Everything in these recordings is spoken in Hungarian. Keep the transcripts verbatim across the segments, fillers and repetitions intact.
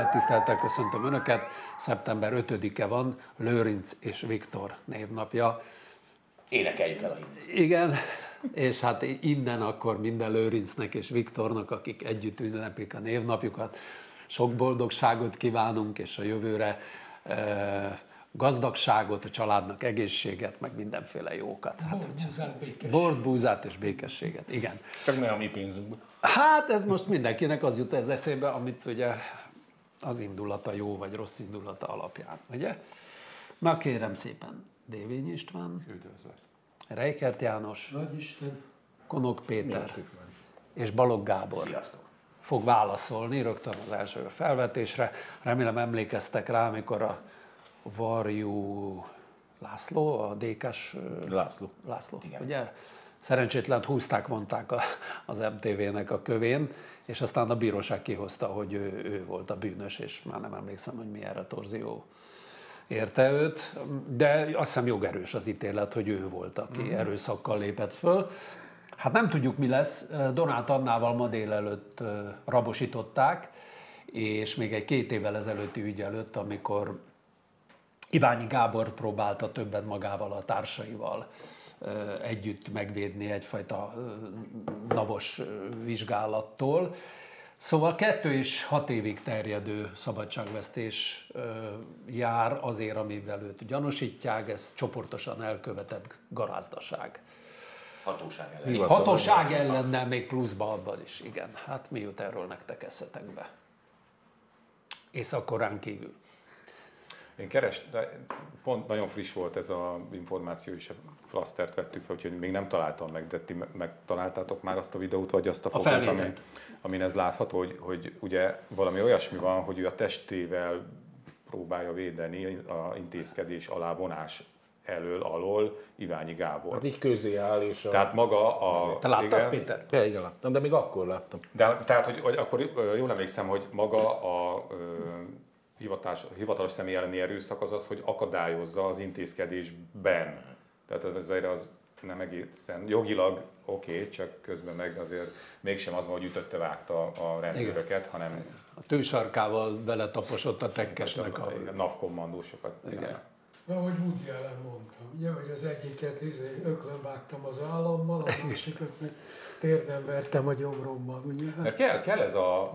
Tisztelettel köszöntöm Önöket. szeptember ötödike van, Lőrinc és Viktor névnapja. Énekeljük el a himnuszt. Igen, és hát innen akkor minden Lőrincnek és Viktornak, akik együtt ünneplik a névnapjukat, sok boldogságot kívánunk, és a jövőre e, gazdagságot, a családnak egészséget, meg mindenféle jókat. Hát, Bort, búzát, békességet. Bort, búzát és békességet, igen. Csak ne a mi pénzünkbe. Hát ez most mindenkinek az jut ez eszébe, amit ugye az indulata jó vagy rossz indulata alapján, ugye? Na kérem szépen, Dévényi István, Üdvözlet. Reichert János, Nagyisten. Konok Péter és Balogh Gábor Sziasztok. fog válaszolni rögtön az első felvetésre. Remélem emlékeztek rá, amikor a Varjú László, a dé ká-s László. László, ugye? Szerencsétlen húzták, vonták a, az em té vé-nek a kövén, és aztán a bíróság kihozta, hogy ő, ő volt a bűnös, és már nem emlékszem, hogy milyen retorzió érte őt, de azt hiszem jogerős az ítélet, hogy ő volt, aki mm. erőszakkal lépett föl. Hát nem tudjuk, mi lesz. Donát Annával ma délelőtt rabosították, és még egy két évvel ezelőtti ügy előtt, amikor Iványi Gábor próbálta többet magával, a társaival együtt megvédni egyfajta navos vizsgálattól. Szóval kettő és hat évig terjedő szabadságvesztés jár azért, amivel őt gyanúsítják, ez csoportosan elkövetett garázdaság. Hatóság ellen. Hatóság ellennel még pluszban abban is, igen. Hát mi jut erről nektek eszetekbe? Észak-Korán kívül. Én keres, de pont nagyon friss volt ez az információ, és a flasztert vettük fel, úgyhogy még nem találtam meg, de ti megtaláltátok már azt a videót, vagy azt a, a fotót, amin, amin ez látható, hogy, hogy ugye valami olyasmi van, hogy ő a testével próbálja védeni a intézkedés alávonás elől, alól Iványi Gábor. Hát így közé áll, és a... Tehát maga a... Te láttad, igen, Péter? Ja, igen, láttam, de még akkor láttam. De, tehát, hogy, hogy akkor jól emlékszem, hogy maga a... Hivatás, hivatalos személy elleni erőszak az az, hogy akadályozza az intézkedésben. Tehát azért az nem egészen jogilag oké, okay, csak közben meg azért mégsem az van, hogy ütötte, vágta a rendőröket, igen. hanem... A tősarkával beletaposott a tekkesnek a... a NAV kommandósokat. Igen. Ahogy Woody Allen mondta, ugye, hogy az egyiket izé, öklön vágtam az állammal, a másikat meg térden vertem a gyomrommal, ugye? Mert kell, kell ez a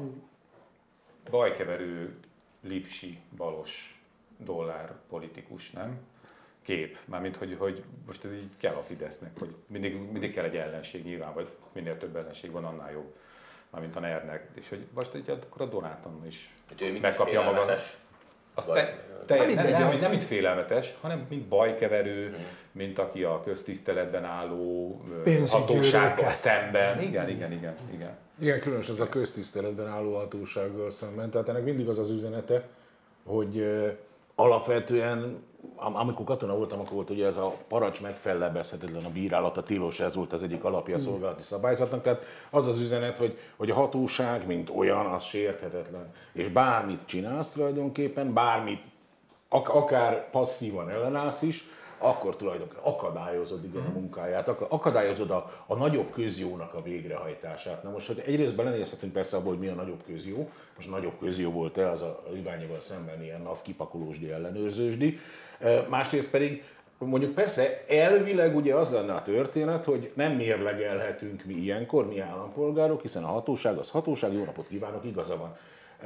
bajkeverő lipsi, balos dollár politikus, nem? Kép. Mármint, hogy, hogy most ez így kell a Fidesznek, hogy mindig, mindig kell egy ellenség nyilván, vagy minél több ellenség van, annál jobb. Mármint a NER-nek. És hogy most így akkor a Donát Anna is megkapja magát. Azt te, te, nem, nem, nem, nem mint félelmetes, hanem mint bajkeverő, hmm. mint aki a köztiszteletben álló hatósággal szemben. Igen, igen, igen, igen. Igen, különös az a köztiszteletben álló hatósággal szemben. Tehát ennek mindig az az üzenete, hogy uh, alapvetően, am- amikor katona voltam, akkor volt ugye ez a parancs megfellebbezhetetlen a bírálat, a tilos, ez volt az egyik alapja a szolgálati szabályzatnak. Tehát az az üzenet, hogy, hogy a hatóság, mint olyan, az sérthetetlen. És bármit csinálsz tulajdonképpen, bármit, ak- akár passzívan ellenállsz is, akkor tulajdonképpen akadályozod igen a munkáját, akadályozod a, a nagyobb közjónak a végrehajtását. Na most, hogy egyrészt belenézhetünk persze abból, hogy mi a nagyobb közjó, most nagyobb közjó volt-e az a Iványival szemben ilyen NAV kipakolósdi, ellenőrzősdi, másrészt pedig mondjuk persze elvileg ugye az lenne a történet, hogy nem mérlegelhetünk mi ilyenkor, mi állampolgárok, hiszen a hatóság az hatóság, jó napot kívánok, igaza van.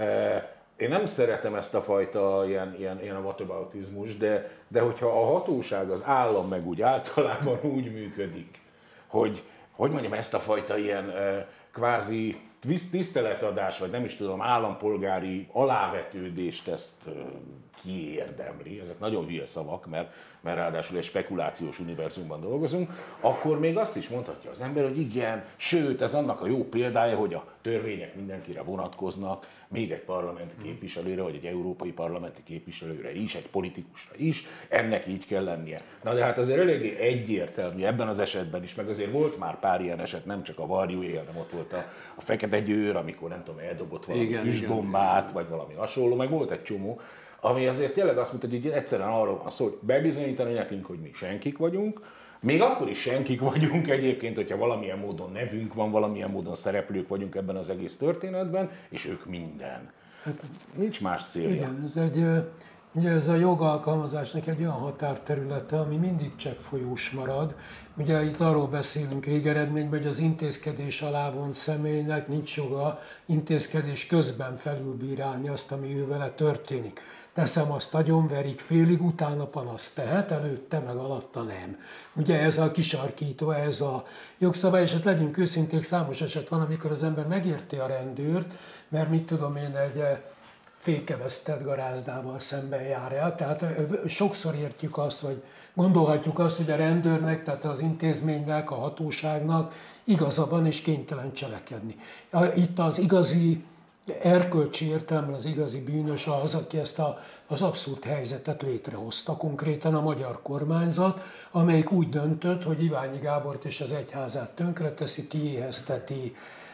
Én nem szeretem ezt a fajta ilyen, ilyen, ilyen whataboutizmus, de, de hogyha a hatóság, az állam meg úgy általában úgy működik, hogy, hogy mondjam, ezt a fajta ilyen eh, kvázi tiszteletadás, vagy nem is tudom, állampolgári alávetődést ezt eh, kiérdemli, ezek nagyon hülye szavak, mert, mert ráadásul egy spekulációs univerzumban dolgozunk, akkor még azt is mondhatja az ember, hogy igen, sőt, ez annak a jó példája, hogy a törvények mindenkire vonatkoznak, még egy parlamenti képviselőre, vagy egy európai parlamenti képviselőre is, egy politikusra is, ennek így kell lennie. Na de hát azért eléggé egyértelmű ebben az esetben is, meg azért volt már pár ilyen eset, nem csak a Varjú, hanem ott volt a, a Fekete Győr, amikor nem tudom, eldobott valami igen, füstbombát, igen. vagy valami hasonló, meg volt egy csomó, ami azért tényleg azt mondta, hogy egyszerűen arról van szó, hogy bebizonyítani nekünk, hogy mi senkik vagyunk, még akkor is senkik vagyunk egyébként, hogyha valamilyen módon nevünk van, valamilyen módon szereplők vagyunk ebben az egész történetben, és ők minden. Hát, Nincs más célja. igen, ez egy, ugye ez a jogalkalmazásnak egy olyan határterülete, ami mindig cseppfolyós marad. Ugye itt arról beszélünk végeredményben, hogy az intézkedés alá vont személynek nincs joga intézkedés közben felülbírálni azt, ami ő vele történik. Teszem, azt agyonverik félig, utána panaszt tehet, előtte meg alatta nem. Ugye ez a kisarkító, ez a jogszabály, és hát legyünk őszinték, számos eset van, amikor az ember megérti a rendőrt, mert mit tudom én, egy fékevesztett garázdával szemben jár el. Tehát sokszor értjük azt, vagy gondolhatjuk azt, hogy a rendőrnek, tehát az intézménynek, a hatóságnak igaza van és kénytelen cselekedni. Itt az igazi erkölcsi értelemben az igazi bűnös az, aki ezt a, az abszurd helyzetet létrehozta, konkrétan a magyar kormányzat, amelyik úgy döntött, hogy Iványi Gábort és az egyházát tönkreteszi, kiéhezteti,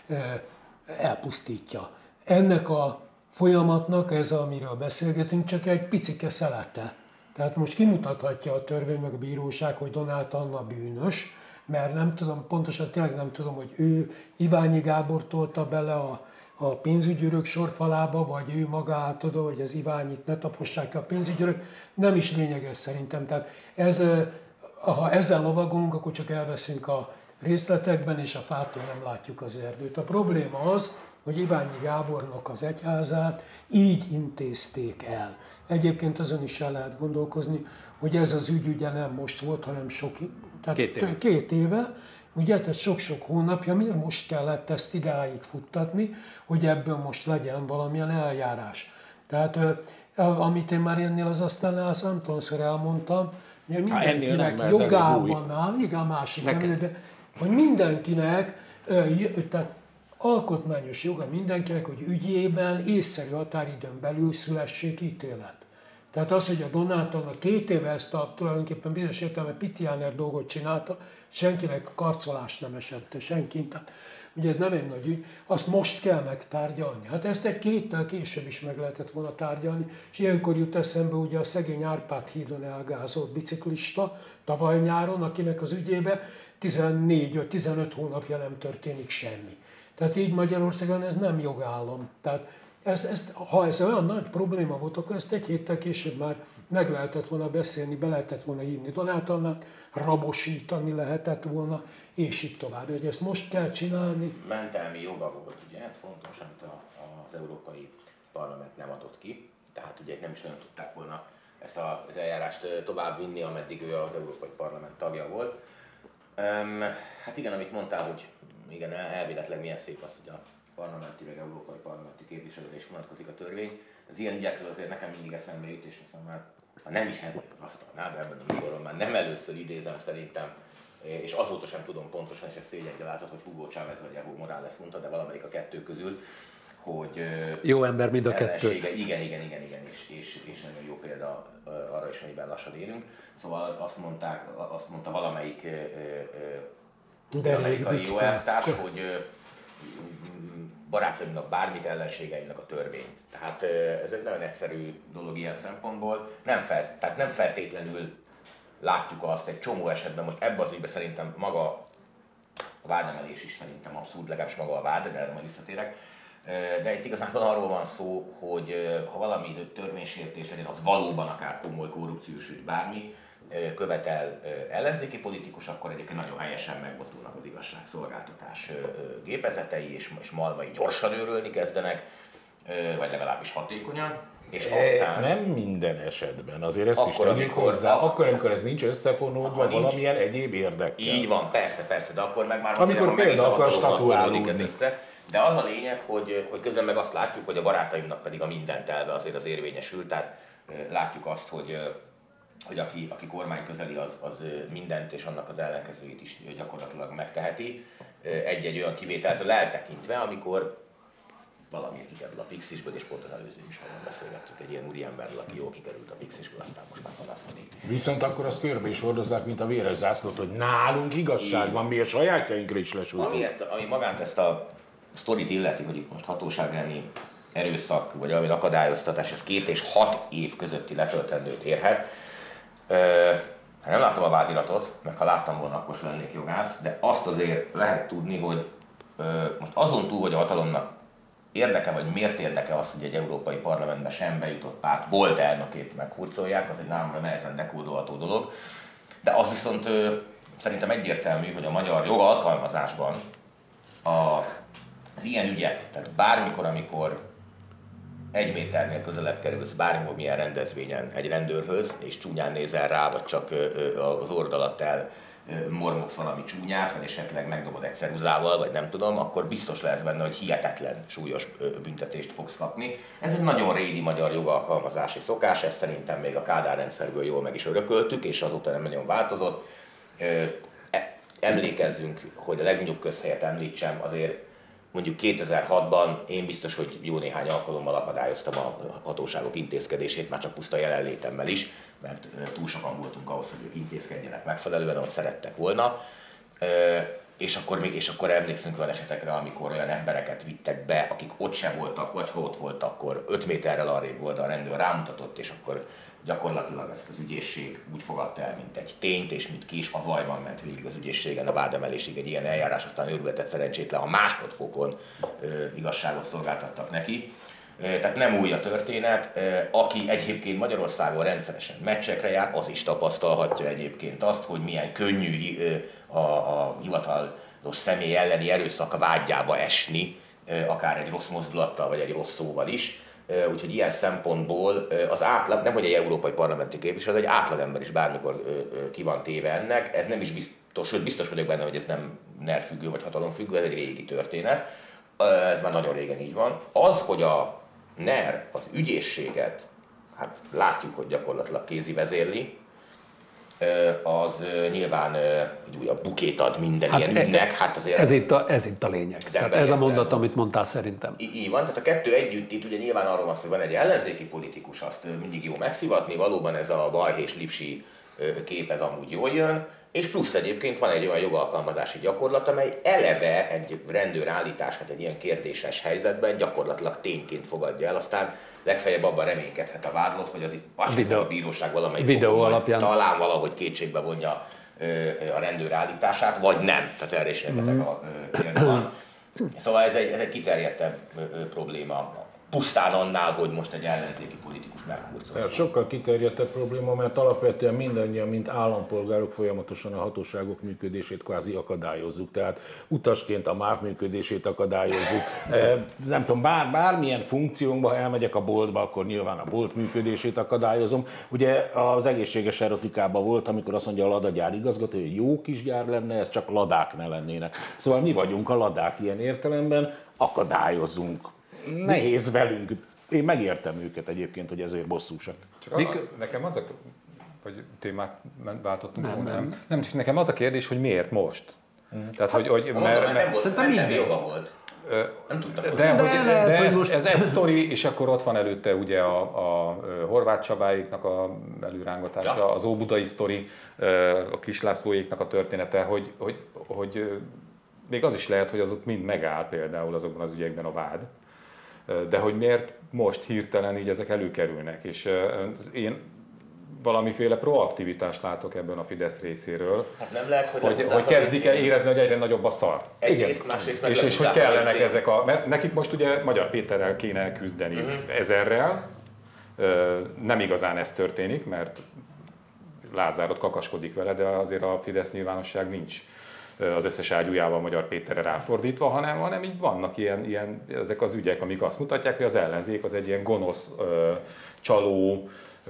elpusztítja. Ennek a folyamatnak ez, amiről beszélgetünk, csak egy picike szelete. Tehát most kimutathatja a törvény meg a bíróság, hogy Donát Anna bűnös, mert nem tudom, pontosan tényleg nem tudom, hogy ő Iványi Gábor tolta bele a, a pénzügyőrök sorfalába, vagy ő maga átadó, hogy az Iványit ne tapossák a pénzügyőrök. Nem is lényeges szerintem. Tehát ez, ha ezzel lovagolunk, akkor csak elveszünk a részletekben, és a fától nem látjuk az erdőt. A probléma az, hogy Iványi Gábornak az egyházát így intézték el. Egyébként azon is el lehet gondolkozni, hogy ez az ügy ugye nem most volt, hanem sok, tehát két éve. Két éve ugye, tehát sok-sok hónapja, miért most kellett ezt idáig futtatni, hogy ebből most legyen valamilyen eljárás. Tehát amit én már ennél az asztalnál számtalanszor elmondtam, hogy mindenkinek nem, jogában áll, igen, másik nem, de hogy mindenkinek, tehát alkotmányos joga mindenkinek, hogy ügyében észszerű határidőn belül szülessék ítélet. Tehát az, hogy a Donát Anna két éve ezt a tulajdonképpen bizonyos értelemben Pitjáner dolgot csinálta, senkinek karcolás nem esett, senki. Tehát, ugye ez nem egy nagy ügy, azt most kell megtárgyalni. Hát ezt egy kéttel később is meg lehetett volna tárgyalni, és ilyenkor jut eszembe ugye a szegény Árpád hídon elgázolt biciklista tavaly nyáron, akinek az ügyébe tizennégy vagy tizenöt hónapja nem történik semmi. Tehát így Magyarországon ez nem jogállam. Tehát ez, ez, ha ez olyan nagy probléma volt, akkor ezt egy héttel később már meg lehetett volna beszélni, be lehetett volna hívni Donát Annát, rabosítani lehetett volna, és így tovább. Hogy ezt most kell csinálni. Mentelmi joga volt, ugye ez fontos, amit a, az Európai Parlament nem adott ki. Tehát ugye nem is nagyon tudták volna ezt az eljárást tovább vinni, ameddig ő az Európai Parlament tagja volt. Um, hát igen, amit mondtál, hogy igen, elvéletleg milyen szép az, hogy a parlamenti, vagy európai parlamenti képviselőre is vonatkozik a törvény. Az ilyen ügyekről azért nekem mindig eszembe jut, és aztán már, ha nem is Henry az asztalnál, de ebben a műsorban már nem először idézem szerintem, és azóta sem tudom pontosan, és ez szégyengyalázat, hogy Hugo Chávez vagy Evo Morales mondta, de valamelyik a kettő közül, hogy jó ember mind a kettő. Igen, igen, igen, igen, és, és, és nagyon jó példa arra is, amiben lassan élünk. Szóval azt mondták, azt mondta valamelyik amerikai jó elvtárs, hogy barátaimnak bármit, ellenségeimnek a törvényt. Tehát ez egy nagyon egyszerű dolog ilyen szempontból. Nem, fel, tehát nem feltétlenül látjuk azt egy csomó esetben, most ebben az ügyben szerintem maga a vádemelés is szerintem abszurd, legalábbis maga a vád, de erre majd visszatérek. De itt igazából arról van szó, hogy ha valami törvénysértés legyen, az valóban akár komoly korrupciós ügy, bármi, követel ellenzéki politikus, akkor egyébként nagyon helyesen megmozdulnak az igazságszolgáltatás gépezetei, és, és malmai gyorsan őrölni kezdenek, vagy legalábbis hatékonyan. És aztán... Nem minden esetben, azért ezt akkor, is tegyük amikor, hozzá, a... akkor, amikor ez nincs összefonódva nincs, valamilyen egyéb érdekkel. Így van, persze, persze, de akkor meg már... Amikor például akar statuálódni. De az a lényeg, hogy, hogy közben meg azt látjuk, hogy a barátaimnak pedig a mindent elve azért az érvényesül, tehát látjuk azt, hogy hogy aki, aki kormány közeli, az, az mindent és annak az ellenkezőjét is gyakorlatilag megteheti. Egy-egy olyan kivételtől eltekintve, amikor valamiért kikerül a Pixisből, és pont az előző műsorban beszélgettük egy ilyen úriemberről, aki jól kikerült a Pixisből, aztán most már panaszkodik. Viszont akkor azt körbe is hordozzák, mint a véres zászlót, hogy nálunk igazság van, mi a sajátjainkra is lesújtunk. Ami, ezt, ami magánt ezt a sztorit illeti, hogy itt most hatóság elleni erőszak, vagy valami akadályoztatás, ez két és hat év közötti letöltendőt érhet. Hát nem láttam a vádiratot, meg ha láttam volna, akkor sem lennék jogász, de azt azért lehet tudni, hogy most azon túl, hogy a hatalomnak érdeke, vagy miért érdeke az, hogy egy európai parlamentben sem bejutott párt volt elnökét meghurcolják, az egy nálamra nehezen dekódolható dolog. De az viszont ö, szerintem egyértelmű, hogy a magyar jogalkalmazásban a, az ilyen ügyek, tehát bármikor, amikor egy méternél közelebb kerülsz bármilyen milyen rendezvényen egy rendőrhöz, és csúnyán nézel rá, vagy csak az orrod alatt el mormogsz valami csúnyát, vagy esetleg megdobod egy ceruzával, vagy nem tudom, akkor biztos lesz benne, hogy hihetetlen súlyos büntetést fogsz kapni. Ez egy nagyon régi magyar jogalkalmazási szokás, ezt szerintem még a Kádár rendszerből jól meg is örököltük, és azóta nem nagyon változott. Emlékezzünk, hogy a legnagyobb közhelyet említsem, azért mondjuk kétezer-hatban én biztos, hogy jó néhány alkalommal akadályoztam a hatóságok intézkedését, már csak puszta jelenlétemmel is, mert túl sokan voltunk ahhoz, hogy ők intézkedjenek megfelelően, ahogy szerettek volna. És akkor, még, és akkor emlékszünk olyan esetekre, amikor olyan embereket vittek be, akik ott sem voltak, vagy ha ott voltak, akkor öt méterrel arrébb volt, a rendőr rámutatott, és akkor gyakorlatilag ezt az ügyészség úgy fogadta el, mint egy tényt, és mint kis a vajban ment végig az ügyészségen a vádemelésig egy ilyen eljárás, aztán őrületett szerencsétlen a másodfokon e, igazságot szolgáltattak neki. E, tehát nem új a történet. E, aki egyébként Magyarországon rendszeresen meccsekre jár, az is tapasztalhatja egyébként azt, hogy milyen könnyű e, a, a hivatalos személy elleni erőszak vágyába esni, e, akár egy rossz mozdulattal, vagy egy rossz szóval is. Úgyhogy ilyen szempontból az átlag, nem hogy egy európai parlamenti képviselő, egy átlagember is bármikor ki van téve ennek, ez nem is biztos, sőt biztos vagyok benne, hogy ez nem nervfüggő vagy hatalomfüggő, ez egy régi történet, ez már nagyon régen így van. Az, hogy a NER az ügyészséget, hát látjuk, hogy gyakorlatilag kézi vezérli, az nyilván egy újabb bukét ad minden hát ilyen ügynek. Hát azért ez, itt a, ez itt a lényeg. Tehát ez a mondat, amit mondtál szerintem. Így van, tehát a kettő együtt itt ugye nyilván arról van szó, hogy van egy ellenzéki politikus, azt mindig jó megszivatni, valóban ez a balhés lipsi kép ez amúgy jól jön, és plusz egyébként van egy olyan jogalkalmazási gyakorlat, amely eleve egy rendőr állítását egy ilyen kérdéses helyzetben gyakorlatilag tényként fogadja el, aztán legfeljebb abban reménykedhet a vádlott, hogy az itt videó, a bíróság valamelyik videó alapján talán valahogy kétségbe vonja a rendőr állítását, vagy nem, tehát erre is rengeteg a példa van. Szóval ez egy, ez egy kiterjedtebb probléma. Pusztán annál, hogy most egy ellenzéki politikus meghurcolja. Sokkal kiterjedtebb probléma, mert alapvetően mindannyian, mint állampolgárok folyamatosan a hatóságok működését kvázi akadályozzuk. Tehát utasként a MÁV működését akadályozzuk. Nem tudom, bár, bármilyen funkciónkba, ha elmegyek a boltba, akkor nyilván a bolt működését akadályozom. Ugye az egészséges erotikában volt, amikor azt mondja a Lada gyár igazgató, hogy jó kis gyár lenne, ez csak ladák ne lennének. Szóval mi vagyunk a ladák ilyen értelemben, akadályozunk. Nehéz velünk. Én megértem őket egyébként, hogy ezért bosszúsak. Csak a, nekem az a, vagy témát váltottunk volna, nem, nem. nem, csak nekem az a kérdés, hogy miért most? Hmm. Tehát, hogy, hogy mert, mert, mert volt, szerintem minden joga volt. Ö, nem tudtam. De, de, hogy, de, de ez, most... ez egy sztori, és akkor ott van előtte ugye a, a Horváth Csabáéknak a előrángatása, ja. Az óbudai sztori, a Kislászlóéknak a története, hogy, hogy, hogy még az is lehet, hogy az ott mind megáll például azokban az ügyekben a vád. De hogy miért most hirtelen így ezek előkerülnek, és én valamiféle proaktivitást látok ebben a Fidesz részéről, hát nem lehet, hogy, hogy, hogy kezdik el érezni, hogy egyre nagyobb a szar. Egyrészt, másrészt és, és hogy kellenek ezek a... Mert nekik most ugye Magyar Péterrel kéne küzdeni uh-huh. ezerrel, nem igazán ez történik, mert Lázár kakaskodik vele, de azért a Fidesz nyilvánosság nincs az összes ágyújával Magyar Péterre ráfordítva, hanem, hanem így vannak ilyen, ilyen, ezek az ügyek, amik azt mutatják, hogy az ellenzék az egy ilyen gonosz, csaló,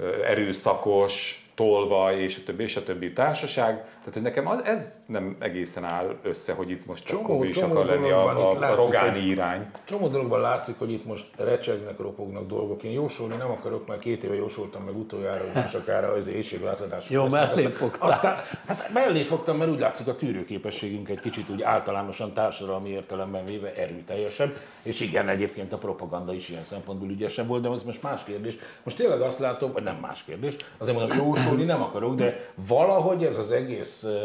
erőszakos, tolvaj, és a többi, és a többi társaság. Tehát, hogy nekem az, ez nem egészen áll össze, hogy itt most csak Kobi is akar lenni a, a, a rogáni irány. Csomó dologban látszik, hogy itt most recsegnek, ropognak dolgok. Én jósolni nem akarok, mert két éve jósoltam meg utoljára, hogy most akár az éjségvázadások. Jó, mellé fogtam. Aztán, hát mellé fogtam, mert úgy látszik a tűrőképességünk egy kicsit úgy általánosan társadalmi értelemben véve erőteljesebb. És igen, egyébként a propaganda is ilyen szempontból ügyesebb volt, de ez most más kérdés. Most tényleg azt látom, vagy nem más kérdés, azért mondom, jósolni nem akarok, de valahogy ez az egész uh,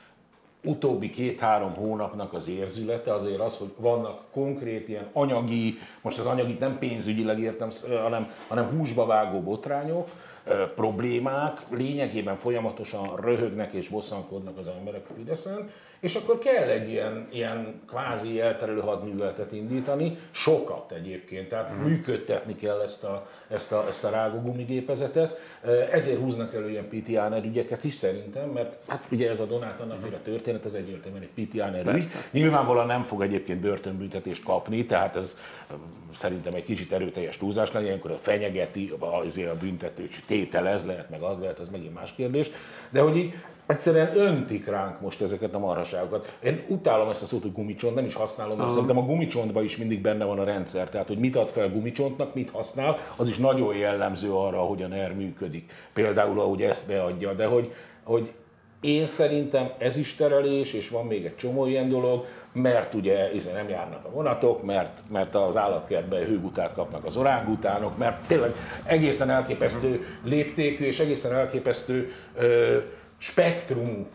utóbbi két-három hónapnak az érzülete azért az, hogy vannak konkrét ilyen anyagi, most az anyagit nem pénzügyileg értem, hanem, hanem húsba vágó botrányok, problémák, lényegében folyamatosan röhögnek és bosszankodnak az emberek a Fideszen, és akkor kell egy ilyen, ilyen kvázi elterelő hadműveletet indítani, sokat egyébként, tehát hmm. működtetni kell ezt a, ezt a, ezt a rágógumigépezetet, ezért húznak elő ilyen Pitiáner ügyeket is szerintem, mert hát ugye ez a Donát Anna-féle történet, ez egyértelműen egy Pitiáner ügy. Nyilvánvalóan nem fog egyébként börtönbüntetést kapni, tehát ez szerintem egy kicsit erőteljes túlzás lenne, ilyenkor a fenyegeti, azért a büntető tétel ez lehet, meg az lehet, ez megint más kérdés, de hogy így egyszerűen öntik ránk most ezeket a marhaságokat. Én utálom ezt a szót, hogy gumicsont, nem is használom, mert szerintem a gumicsontban is mindig benne van a rendszer. Tehát, hogy mit ad fel gumicsontnak, mit használ, az is nagyon jellemző arra, hogyan er működik. Például, ahogy ezt beadja, de hogy, hogy én szerintem ez is terelés, és van még egy csomó ilyen dolog, mert ugye nem járnak a vonatok, mert, mert az állatkertben hőgutát kapnak az orángutánok, mert tényleg egészen elképesztő léptékű és egészen elképesztő ö, spektrumnak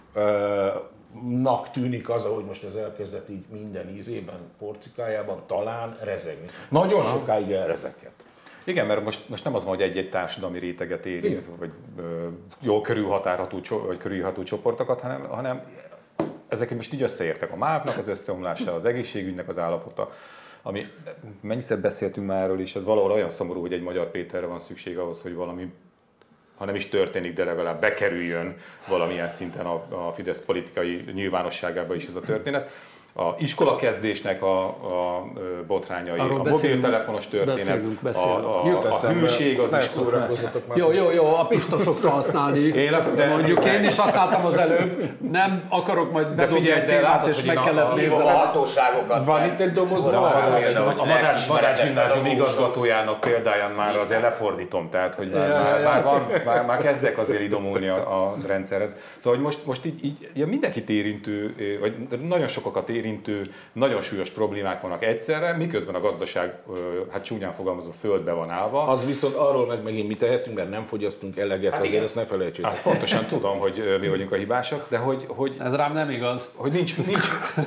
tűnik az, ahogy most ez elkezdett így minden ízében, porcikájában talán rezegni. Nagyon sokáig elrezegett. Igen, mert most, most nem az van, hogy egy-egy társadalmi réteget érint, vagy ö, jól körülhatárható, vagy körülható csoportokat, hanem, hanem ezek most így összeértek. A mávnak az összeomlása, az egészségügynek az állapota, ami mennyiszer beszéltünk már erről is, ez valahol olyan szomorú, hogy egy Magyar Péterre van szükség ahhoz, hogy valami, ha nem is történik, de legalább bekerüljön valamilyen szinten a, a Fidesz politikai nyilvánosságába is ez a történet. A iskolakezdésnek a, a botrányai, arról a mobiltelefonos történet, beszélünk, beszélünk. a, a, a hűség, az is Jó, jó, jó, a Pista szokta használni. Én, de mondjuk én is használtam az előbb, nem akarok majd bedobni egy témát, és meg kellett nézni. A hatóságokat. Van itt egy doboz, a Madách Gimnázium igazgatójának példáján már azért lefordítom, tehát hogy már, már, már, van, már, már kezdek azért idomulni a, a rendszerhez. Szóval hogy most, most így, így ja, mindenkit érintő, vagy nagyon sokakat érintő, nagyon súlyos problémák vannak egyszerre, miközben a gazdaság, hát csúnyán fogalmazva, földbe van állva. Az viszont arról meg megint mi tehetünk, mert nem fogyasztunk eleget, hát azért igen. Ezt ne felejtsétek. Azt pontosan tudom, hogy mi vagyunk a hibásak, de hogy... hogy ez rám nem igaz. Hogy nincs, nincs,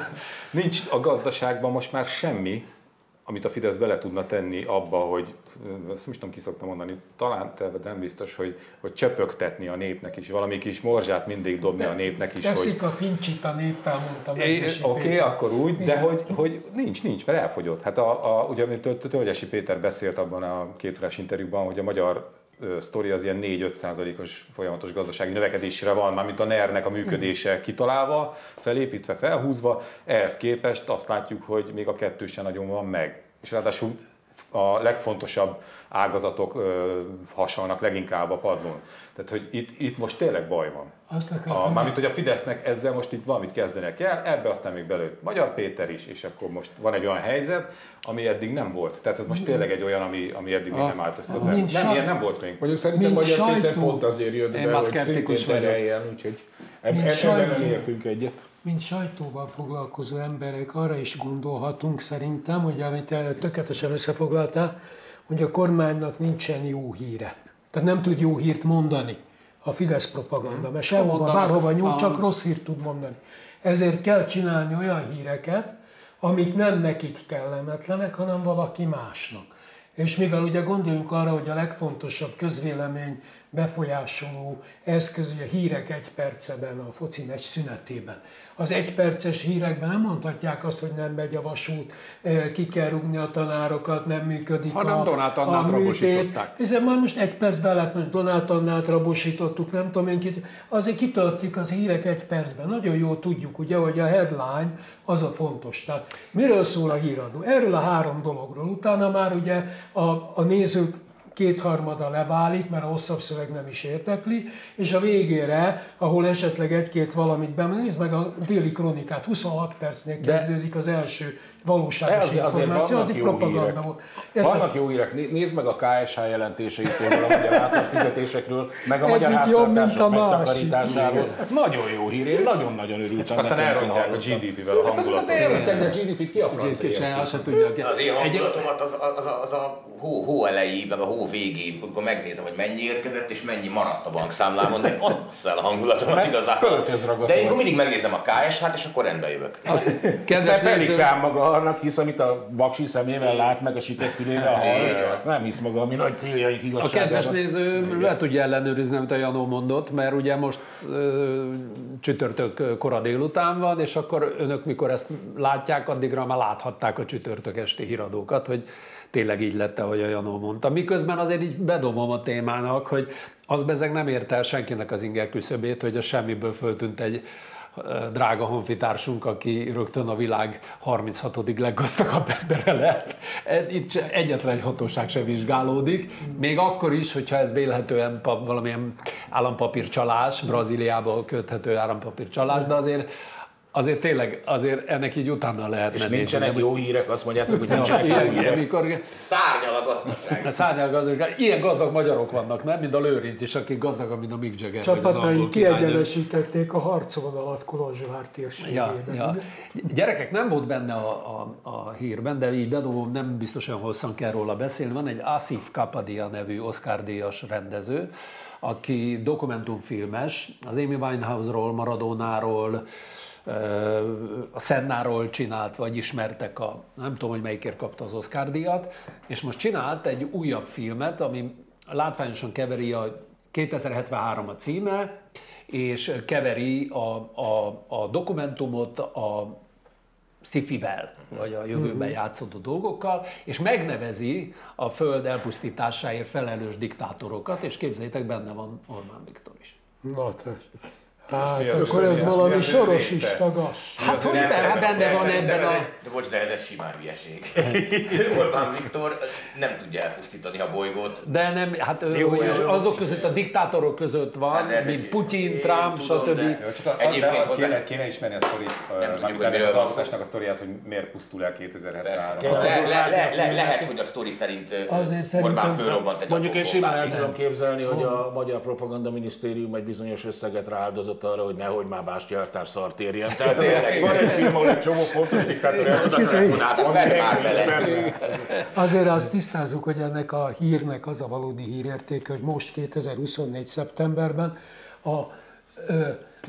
nincs a gazdaságban most már semmi, amit a Fidesz bele tudna tenni abba, hogy, ezt most nem ki szoktam mondani, talán te, de nem biztos, hogy, hogy csöpögtetni a népnek is, valami kis morzsát mindig dobni de, a népnek is. Teszik hogy... a fincsit a néppel, mondtam. Oké, okay, akkor úgy, igen. de hogy, hogy nincs, nincs, mert elfogyott. Hát a, a, ugye, amit Tölgyesi Péter beszélt abban a két órás interjúban, hogy a magyar sztori az ilyen négy-öt százalékos folyamatos gazdasági növekedésre van, mármint a NER-nek a működése kitalálva, felépítve, felhúzva, ehhez képest azt látjuk, hogy még a kettő sem nagyon van meg. És ráadásul a legfontosabb ágazatok ö, hasalnak leginkább a padlón. Tehát, hogy itt, itt most tényleg baj van. A, mármint, hogy a Fidesznek ezzel most itt valamit kezdenek el, ebbe aztán még belőtt Magyar Péter is, és akkor most van egy olyan helyzet, ami eddig nem volt. Tehát ez most tényleg egy olyan, ami, ami eddig még nem állt össze. Nem, nem, ilyen nem volt még. Mondjuk szerintem Magyar sajtó. Péter pont azért jött be, hogy szintén tereljen, úgyhogy ebben nem értünk egyet. Mint sajtóval foglalkozó emberek arra is gondolhatunk szerintem, hogy amit tökéletesen összefoglaltál, hogy a kormánynak nincsen jó híre. Tehát nem tud jó hírt mondani a Fidesz propaganda, mert sehova, bárhova nyúl, csak rossz hírt tud mondani. Ezért kell csinálni olyan híreket, amik nem nekik kellemetlenek, hanem valaki másnak. És mivel ugye gondoljunk arra, hogy a legfontosabb közvélemény befolyásoló eszköz, ugye hírek egy perceben, a foci meccs szünetében. Az egyperces hírekben nem mondhatják azt, hogy nem megy a vasút, ki kell rúgni a tanárokat, nem működik hanem a, Donát Annát a műtét. Hiszen már most egy percben lehet, hogy Donát Annát rabosítottuk, nem tudom én kit. Azért kitöltik az hírek egy percben. Nagyon jól tudjuk, ugye, hogy a headline az a fontos. Tehát miről szól a híradó? Erről a három dologról. Utána már ugye a, a nézők kétharmada leválik, mert a hosszabb szöveg nem is érdekli, és a végére, ahol esetleg egy-két valamit bemenni, nézd meg a Déli Kronikát, huszonhat percnél kezdődik az első valóságos azért, információ, addig propaganda volt. Vannak jó hírek, nézd meg a ká es há jelentéseit például a magyar átlagfizetésekről, meg a Egyik magyar háztartások megtakarításáról. Nagyon jó hír, én nagyon-nagyon örültem. Aztán elrontják a gé dé pé-vel a hangulatot. Aztán elrontják, de a gé dé pét ki a francia érti? Az én hangulatomat az, az, az, az a hó, hó elejéig, meg a hó végéig, amikor megnézem, hogy mennyi érkezett és mennyi maradt a bankszámlámon, de azt el a hangulatomat igazából. De én mindig megnézem a ká es hát, és akkor rendbe jövök. Kedves Pelikán maga Czaharnak hisz, amit a vaksi szemével lát, meg a sütött fülével hall. Nem hisz maga, ami nagy céljaink igazságában. A kedves néző le tudja ellenőrizni, amit a Janó mondott, mert ugye most ö, csütörtök kora délután van, és akkor önök mikor ezt látják, addigra már láthatták a csütörtök esti híradókat, hogy tényleg így lett, ahogy a Janó mondta. Miközben azért így bedobom a témának, hogy az bezeg nem érte el senkinek az inger küszöbét, hogy a semmiből föltűnt egy drága honfitársunk, aki rögtön a világ harminchatodik leggazdagabb embere lett. Itt egyetlen egy hatóság sem vizsgálódik, még akkor is, hogyha ez vélhetően valamilyen állampapírcsalás, Brazíliába köthető állampapírcsalás, de azért Azért tényleg, azért ennek így utána lehet És menni. nincsenek jó hírek, azt mondjátok, hogy nincsenek ja, jó hírek. Amikor... Szárnyal a gazdaság. Szárnyal a gazdaság. Ilyen gazdag magyarok vannak, nem? Mint a Lőrinc is, akik gazdagabb, mint a Mick Jagger. Csapataink kiegyenesítették a harcvonalat Kolozsvár térségében. Ja, ja. Gyerekek, nem volt benne a, a, a hírben, de így bedobom, nem biztos olyan hosszan kell róla beszélni. Van egy Asif Kapadia nevű Oscar-díjas rendező, aki dokumentumfilmes, az Amy Winehouse-ról, Maradónáról, a Sennáról csinált, vagy ismertek a, nem tudom, hogy melyikért kapta az Oscar-díjat, és most csinált egy újabb filmet, ami látványosan keveri a kétezer-hetvenhárom a címe, és keveri a, a, a dokumentumot a sci-fivel, vagy a jövőben játszódó dolgokkal, és megnevezi a föld elpusztításáért felelős diktátorokat, és képzeljétek, benne van Orbán Viktor is. Na, tessék. Hát az akkor ő- ez mi az- valami mi az ő soros része? is tagas. Hát hogy Nem, be, hát benne de van szerintem ebben ez a... egy- De bocs, de ez egy simán hülyeség. Orbán Viktor nem tudja elpusztítani a bolygót. De nem, hát Jó, jó, jó, jó. azok között, a diktátorok között van, Hát de- mint Putyin, én Trump, tudom, stb. de- Jó, csak a, Egyébként de azt hozzá- kéne, kéne ismerni a sztorit, tudjuk, mármint hogy ennek miről az van alkotásnak a sztoriát, hogy miért pusztul el kétezer-hetvenhárom. Kell. Le, le, le, le, lehet, hogy a sztori szerint Azért Orbán szerintem- fölrobbant egy Mondjuk én simán el atombombát. tudom képzelni, hogy a Magyar Propaganda Minisztérium egy bizonyos összeget rááldozott arra, hogy nehogy már Bástya eltárs szart érjen. Tehát Tényleg. van egy film, ahol egy csomó fontos diktátor elhozott, Telefonáltam, vedd már bele. Azért azt tisztázzuk, hogy ennek a hírnek az a valódi hírértéke, hogy most kétezer-huszonnégy. szeptemberben a ö,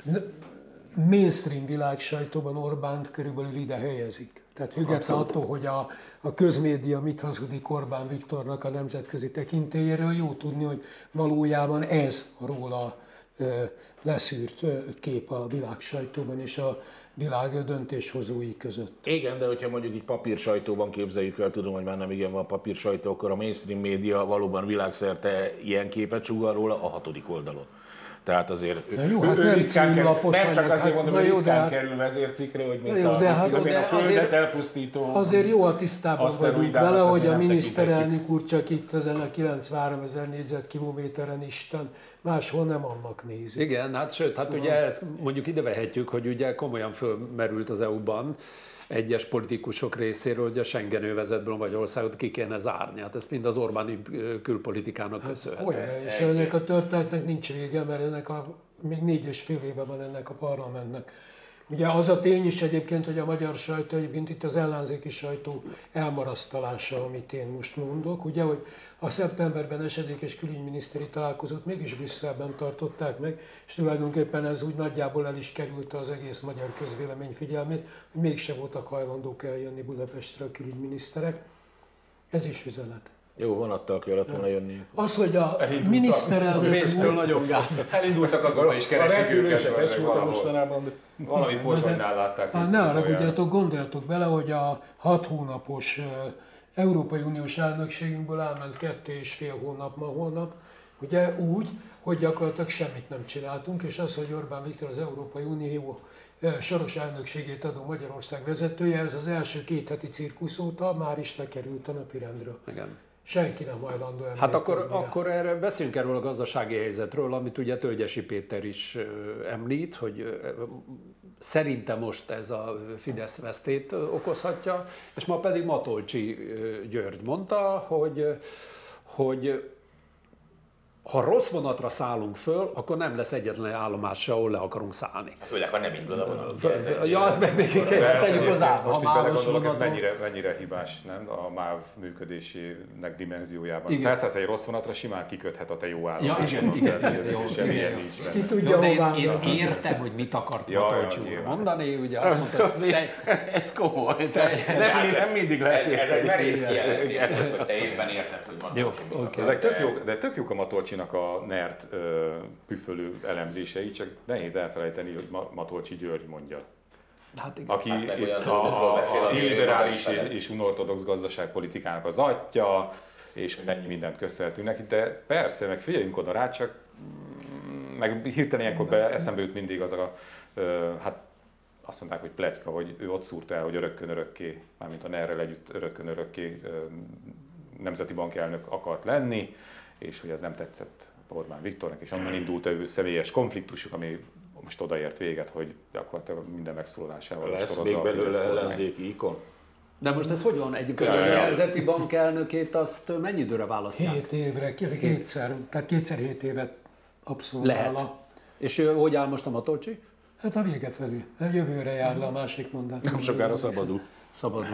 mainstream világ sajtóban Orbánt körülbelül ide helyezik. Tehát függetlenül attól, hogy a, a közmédia mit hazudik Orbán Viktornak a nemzetközi tekintélyéről, jó tudni, hogy valójában ez a róla ö, leszűrt ö, kép a világ sajtóban és a világ döntéshozói között. Igen, de hogyha mondjuk így papír sajtóban képzeljük el, tudom, hogy már nem igen van papír sajtó, akkor a mainstream média valóban világszerte ilyen képet sugal róla a hatodik oldalon. Tehát azért Na jó, hát nem ritkán kerül- címlapos nem csak anyag, azért hát mondom, na hogy jó, ritkán de hát- kerül vezércikkre, hogy mint Na jó, a, de hát- mit tudom én, de a földet azért- elpusztító. Azért jó a tisztában vagyunk aszteroidának vele, hogy azért a nem miniszterelnök úr csak itt ezen a kilencvenhárom ezer négyzetkilométeren Isten, máshol nem annak nézi. Igen, hát sőt, hát ugye ezt mondjuk ide vehetjük, hogy ugye komolyan fölmerült az é u-ban egyes politikusok részéről, hogy a Schengen övezetből Magyarországot ki kéne zárni. Hát ez mind az Orbáni külpolitikának köszönhető. Hogyne, és ennek a történetnek nincs vége, mert ennek a, még négy és fél éve van ennek a parlamentnek. Ugye az a tény is egyébként, hogy a magyar sajtó, egyébként itt az ellenzéki sajtó elmarasztalása, amit én most mondok, ugye, hogy a szeptemberben esedékes külügyminiszteri találkozót mégis Brüsszelben tartották meg, és tulajdonképpen ez úgy nagyjából el is kerülte az egész magyar közvélemény figyelmét, hogy mégse voltak hajlandók eljönni Budapestre a külügyminiszterek. Ez is üzenet. Jó, vonattal kellett volna jönni. Az, hogy a miniszterelnök Pénztől nagyon gáz. Elindultak azóta is A keresik repülősek őket, egy vagy voltam valahol. mostanában, de Valami Pozsonynál látták. Ah, őket ne utoljára. haragudjatok, gondoljatok bele, hogy a hat hónapos ö, Európai Uniós elnökségünkből elment kettő és fél hónap ma holnap, ugye úgy, hogy gyakorlatilag semmit nem csináltunk, és az, hogy Orbán Viktor az Európai Unió ö, soros elnökségét adó Magyarország vezetője, ez az első két heti cirkusz óta már is lekerült a napirendről. Igen. Senki nem hajlandó emlékezni Hát akkor, rá. akkor erre beszéljünk erről a gazdasági helyzetről, amit ugye Tölgyesi Péter is ö, említ, hogy ö, szerinte most ez a Fidesz vesztét ö, okozhatja, és ma pedig Matolcsy ö, György mondta, hogy, hogy ha rossz vonatra szállunk föl, akkor nem lesz egyetlen állomás se, ahol le akarunk szállni. Főleg, ha nem indul a vonat. Ja, azt meg még tegyük hozzá, most a így mávos belegondolok, ez vonaton. mennyire, mennyire hibás, nem? A MÁV működésének dimenziójában. Igen. Felszállsz egy rossz vonatra, simán kiköthet a te jó állomáson. Ja, igen, igen, jó, Semmilyen nincs Ki benne. tudja, Jó, de hová én, én menni. értem, hogy mit akart Ja, Matolcsy ja, úr nyilván. mondani, ugye azt mondta, hogy te, Ez komoly, Te- nem, nem mindig lehet Ez, ez egy merész érteni. kijelentés, volt, hogy te évben érted, hogy Matolcsy mit akar. Ezek tök jók, de tök jók a Matolcsinak a nerd ö, püfölő elemzései, csak nehéz elfelejteni, hogy Ma- Matolcsy György mondja. Hát igen. Aki Hát meg itt olyan a, dolgokról beszél, a ami illiberális liberális és, és unortodox gazdaságpolitikának az atya, és mennyi mindent köszönhetünk neki, de persze, meg figyeljünk oda rá, csak mm, meg hirtelen ilyenkor be, eszembe jut mindig az a, ö, hát azt mondták, hogy pletyka, hogy ő ott szúrta el, hogy örökkön örökké, mármint a NER-rel együtt örökkön örökké ö, nemzeti bankelnök akart lenni, és hogy ez nem tetszett Orbán Viktornak, és onnan indult ő személyes konfliktusuk, ami most odaért véget, hogy gyakorlatilag minden megszólalásával Lesz ostorozza még a Fidesz belőle kormányt. ellenzéki ikon? De most ez hogy van? Egy közös Ja, ja. nemzeti bank elnökét azt mennyi időre választják? Hét évre, kétszer, tehát kétszer hét évet abszolvál. Lehet. És ő, hogy áll most a Matolcsy? Hát a vége felé. Jövőre jár le a másik mondat. Nem sokára szabadul. Szabad.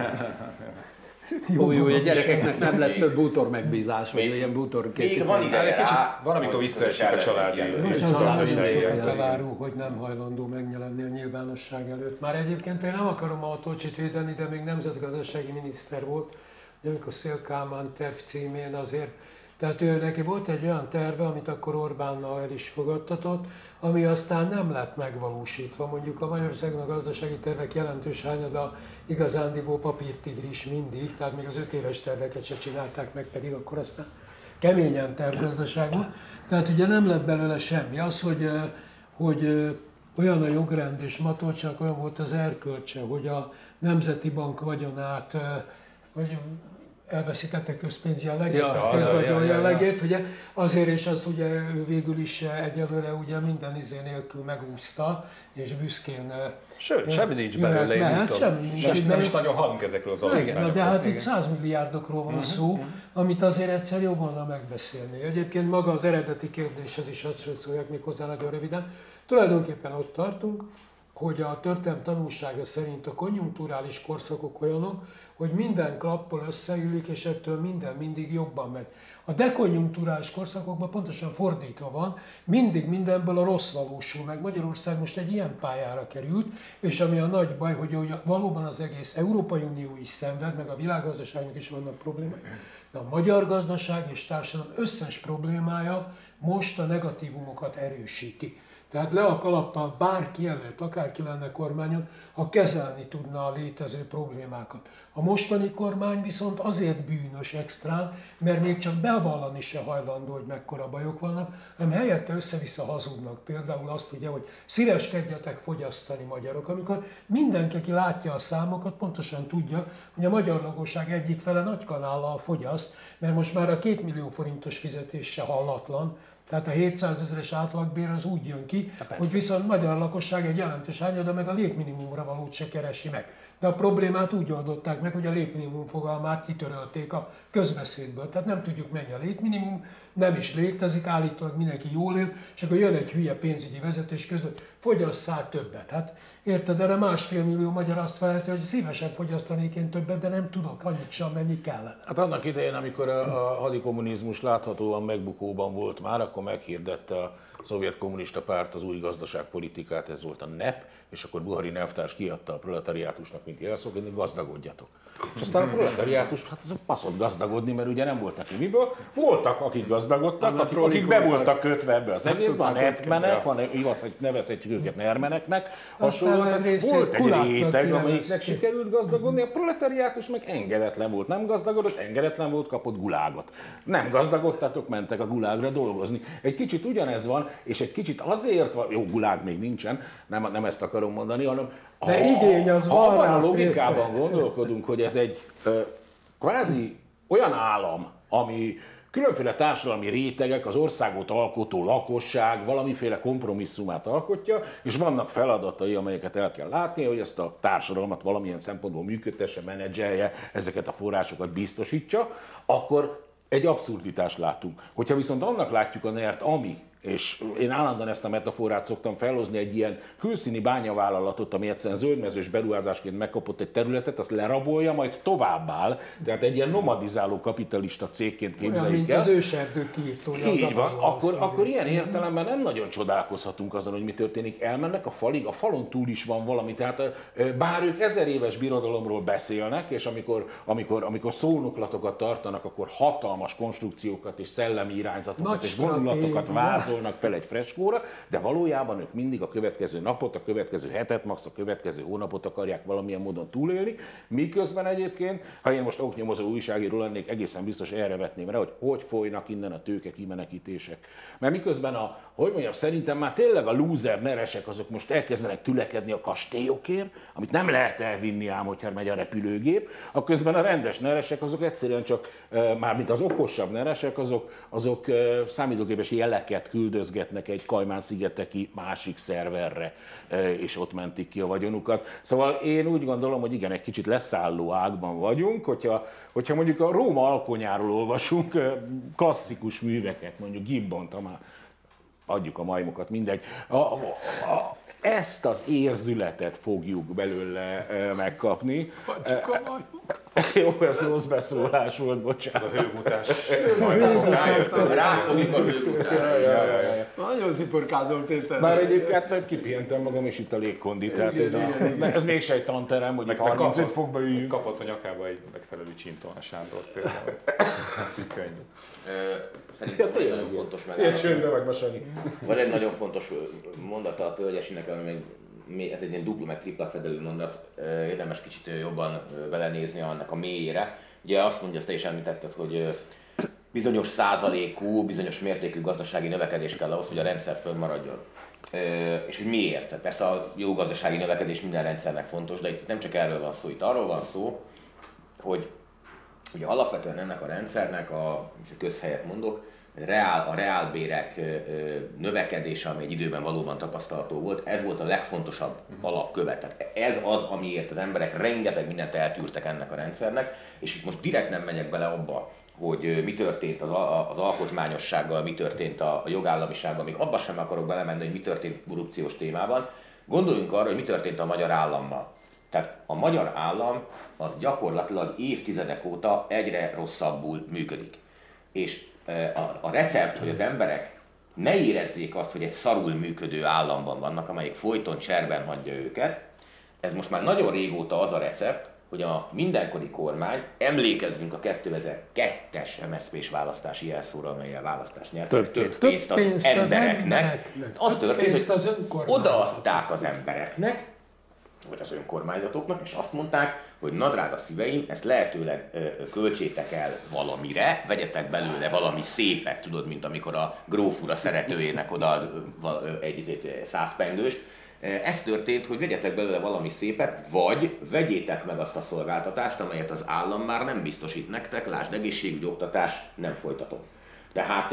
Jó, jó, hogy a gyerekeknek nem lesz több bútor megbízás, vagy Még- ilyen bútor Még készítés. van ideje Kicsit rá, van, amikor hogy visszaesik közös a családi- ellenzéki Nincs jelölt. az Család nagyon is sokat elég. elárul, hogy nem hajlandó megjelenni a nyilvánosság előtt. Már egyébként én nem akarom a Matolcsyt védeni, de még nemzetgazdasági miniszter volt, amikor Széll Kálmán terv címén azért. Tehát ő neki volt egy olyan terve, amit akkor Orbánnal el is fogadtatott, ami aztán nem lett megvalósítva. Mondjuk a Magyarországon a gazdasági tervek jelentős hányada igazándiból papírtigris mindig, tehát még az öt éves terveket se csinálták meg, pedig akkor aztán keményen tervgazdaság volt. Tehát ugye nem lett belőle semmi. Az, hogy, eh, hogy eh, olyan a jogrend, és Matolcsynak olyan volt az erkölcse, hogy a Nemzeti Bank vagyonát, eh, hogy elveszítette közpénz jellegét, Ja, vagy ja, közvagyon ja, ja, ja. jellegét, ugye azért, és azt ugye ő végül is eh, egyelőre ugye minden izé nélkül megúszta, és büszkén eh, Sőt, semmi nincs jöhet, belőle, én mehet, nem tudom. semmi nincs Nem, is- nem belőle. is nagyon hallunk ezekről az Na alapítványokról. de hát itt igen. száz milliárdokról van szó, amit azért egyszer jó volna megbeszélni. Egyébként maga az eredeti kérdéshez is azt szóljak még hozzá nagyon röviden. Tulajdonképpen ott tartunk, hogy a történelem tanulsága szerint a konjunkturális korszakok olyanok, hogy minden klappol összeillik, és ettől minden mindig jobban megy. A dekonjunkturális korszakokban pontosan fordítva van, mindig mindenből a rossz valósul meg. Magyarország most egy ilyen pályára került, és ami a nagy baj, hogy ugye valóban az egész Európai Unió is szenved, meg a világgazdaságnak is vannak problémái. De a magyar gazdaság és társadalom összes problémája most a negatívumokat erősíti. Tehát le a kalappal bárki előtt, akárki lenne kormányon, ha kezelni tudna a létező problémákat. A mostani kormány viszont azért bűnös extrán, mert még csak bevallani se hajlandó, hogy mekkora bajok vannak, hanem helyette össze-vissza hazudnak. Például azt ugye, hogy szíveskedjetek fogyasztani magyarok. Amikor mindenki, aki látja a számokat, pontosan tudja, hogy a magyar lakosság egyik fele nagy kanállal fogyaszt, mert most már a két millió forintos fizetés se hallatlan. Tehát a hétszázezeres átlagbér az úgy jön ki, hogy viszont magyar lakosság egy jelentős hányada meg a létminimumra valót se keresi meg. De a problémát úgy oldották meg, hogy a létminimum fogalmát kitörölték a közbeszédből. Tehát nem tudjuk, mennyi a létminimum, nem is létezik, állítólag mindenki jól él, és akkor jön egy hülye pénzügyi vezetés közben, hogy fogyasszál többet. Hát érted, erre másfél millió magyar azt felejti, hogy szívesen fogyasztanék én többet, de nem tudok annyit sem, mennyi kellene. Hát annak idején, amikor a, a hadikommunizmus láthatóan megbukóban volt már, akkor meghirdette a szovjet kommunista párt az új gazdaságpolitikát, ez volt a nep, és akkor Buhari Nevtárs kiadta a proletariátusnak, mint jelszót, hogy gazdagodjatok. És aztán a proletariátus, hát az a passzott gazdagodni, mert ugye nem volt neki miből. Voltak, akik gazdagodtak, akik, akik be voltak kötve ebbe az egészbe, a nepmenek, van, nevezhetjük őket nermeneknek, hasonlóan. Volt egy réteg, amelyiknek sikerült gazdagodni, a proletariátus meg engedetlen volt. Nem gazdagodott, engedetlen volt, kapott gulágot. Nem gazdagodtatok, mentek a gulágra dolgozni. Egy kicsit ugyanez van, és egy kicsit azért van, jó, gulág még nincsen, nem, nem ezt akarom mondani, hanem De igény az van abban rá, a logikában Péter. gondolkodunk, hogy ez egy ö, kvázi olyan állam, ami különféle társadalmi rétegek, az országot alkotó lakosság valamiféle kompromisszumát alkotja, és vannak feladatai, amelyeket el kell látni, hogy ezt a társadalmat valamilyen szempontból működtesse, menedzselje, ezeket a forrásokat biztosítsa, akkor egy abszurditást látunk. Hogyha viszont annak látjuk a nert, ami, és én állandóan ezt a metaforát szoktam felhozni, egy ilyen külszíni bányavállalatot, ami egyszerűen zöldmezős beruházásként megkapott egy területet, azt lerabolja, majd továbbáll, tehát egy ilyen nomadizáló kapitalista cégként képzeljük el. Olyan, mint az őserdő kiirtója. Így van, akkor, akkor ilyen értelemben nem nagyon csodálkozhatunk azon, hogy mi történik. Elmennek a falig, a falon túl is van valami, tehát bár ők ezer éves birodalomról beszélnek, és amikor, amikor, amikor szónoklatokat tartanak, akkor hatalmas konstrukciókat és szellemi irányzatokat Nagy és gondolatokat stratégia. vázolnak fel egy freskóra, de valójában ők mindig a következő napot, a következő hetet, max a következő hónapot akarják valamilyen módon túlélni, miközben egyébként, ha én most oknyomozó újságíró lennék, egészen biztos erre vetném rá, hogy hogy folynak innen a tőke kimenekítések. Mert miközben a, hogy mondjam, szerintem már tényleg a loser neresek azok most elkezdenek tülekedni a kastélyokért, amit nem lehet elvinni ám, hogyha megy a repülőgép, a közben a rendes neresek azok egyszerűen csak, mármint az okosabb neresek, azok, azok számítógépes jeleket küldözgetnek egy Kajmán-szigeteki másik szerverre, és ott mentik ki a vagyonukat. Szóval én úgy gondolom, hogy igen, egy kicsit leszálló ágban vagyunk, hogyha, hogyha mondjuk a Róma alkonyáról olvasunk klasszikus műveket, mondjuk Gibbont, ha már adjuk a majmokat, mindegy. A, a, a, ezt az érzületet fogjuk belőle megkapni. Adjuk a majmokat. Jó, ez rossz beszólás volt, bocsánat. A hőmutás. Ráfogjuk a hőkutára. Nagyon sziporkázol, Péter. Már egyébként meg kipihentem magam, és itt a légkondi, tehát ez, a, ez mégse egy tanterem, hogy itt harmincöt fokba üljünk. Kapott a nyakába egy megfelelő csinton a Sándor például. Hát így könnyű. Szerintem egy nagyon fontos Ilyen megállapítás. csöndbe vagy, Sanyi. Van egy nagyon fontos mondata a Tölgyesinek, ami még, ez egy ilyen dupla meg tripla fedelű mondat, érdemes kicsit jobban belenézni annak a mélyére. Ugye azt mondja, azt te is említetted, hogy bizonyos százalékú, bizonyos mértékű gazdasági növekedés kell ahhoz, hogy a rendszer fönnmaradjon. És hogy miért? Persze a jó gazdasági növekedés minden rendszernek fontos, de itt nem csak erről van szó, itt arról van szó, hogy ugye alapvetően ennek a rendszernek, a, és a közhelyet mondok, reál, a reálbérek növekedése, ami egy időben valóban tapasztalható volt, ez volt a legfontosabb alapköve. Tehát ez az, amiért az emberek rengeteg mindent eltűrtek ennek a rendszernek, és itt most direkt nem megyek bele abba, hogy mi történt az, az alkotmányossággal, mi történt a jogállamisággal, még abba sem akarok belemenni, hogy mi történt korrupciós témában. Gondoljunk arra, hogy mi történt a magyar állammal. Tehát a magyar állam az gyakorlatilag évtizedek óta egyre rosszabbul működik. És a, a recept, hogy az emberek ne érezzék azt, hogy egy szarul működő államban vannak, amelyik folyton cserben hagyja őket, ez most már nagyon régóta az a recept, hogy a mindenkori kormány, emlékezzünk a kétezer-kettes em es zé pés választási jelszóra, amellyel választást nyert, Több több pénzt. pénzt az, Több pénzt az embereknek. embereknek. Az Több történt, pénzt az hogy önkormányzatoknak. odaadták az embereknek, vagy az önkormányzatoknak, és azt mondták, hogy na drága szíveim, ezt lehetőleg ö, költsétek el valamire, vegyetek belőle valami szépet, tudod, mint amikor a grófura szeretőjének oda egy izét, százpengőst. Ez történt, hogy vegyetek belőle valami szépet, vagy vegyétek meg azt a szolgáltatást, amelyet az állam már nem biztosít nektek, lásd egészségügy, oktatás, nem folytatom. Tehát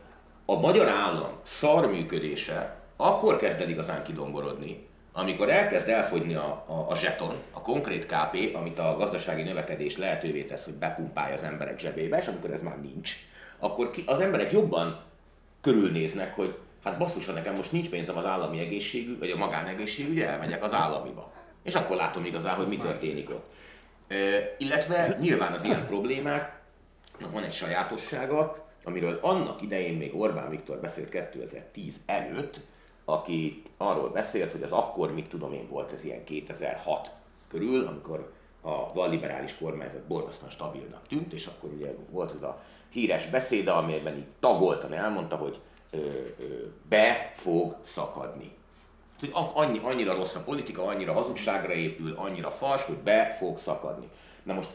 a magyar állam szar működése akkor kezd el igazán kidomborodni, amikor elkezd elfogyni a, a, a zseton, a konkrét ká pé, amit a gazdasági növekedés lehetővé tesz, hogy bepumpálja az emberek zsebébe, és amikor ez már nincs, akkor ki, az emberek jobban körülnéznek, hogy hát basszus, nekem most nincs pénzem az állami egészségügy, vagy a magánegészségügyre, elmegyek az államiba. És akkor látom igazán, hogy mi történik ott. E, illetve nyilván az ilyen problémáknak van egy sajátossága, amiről annak idején még Orbán Viktor beszélt kétezer-tíz előtt, aki arról beszélt, hogy az akkor, mit tudom én, volt ez ilyen kétezer-hat körül, amikor a balliberális kormányzat borzasztóan stabilnak tűnt, és akkor ugye volt ez a híres beszéde, amelyben így tagoltan elmondta, hogy ö, ö, be fog szakadni. Annyi, annyira rossz a politika, annyira hazugságra épül, annyira fals, hogy be fog szakadni. Na most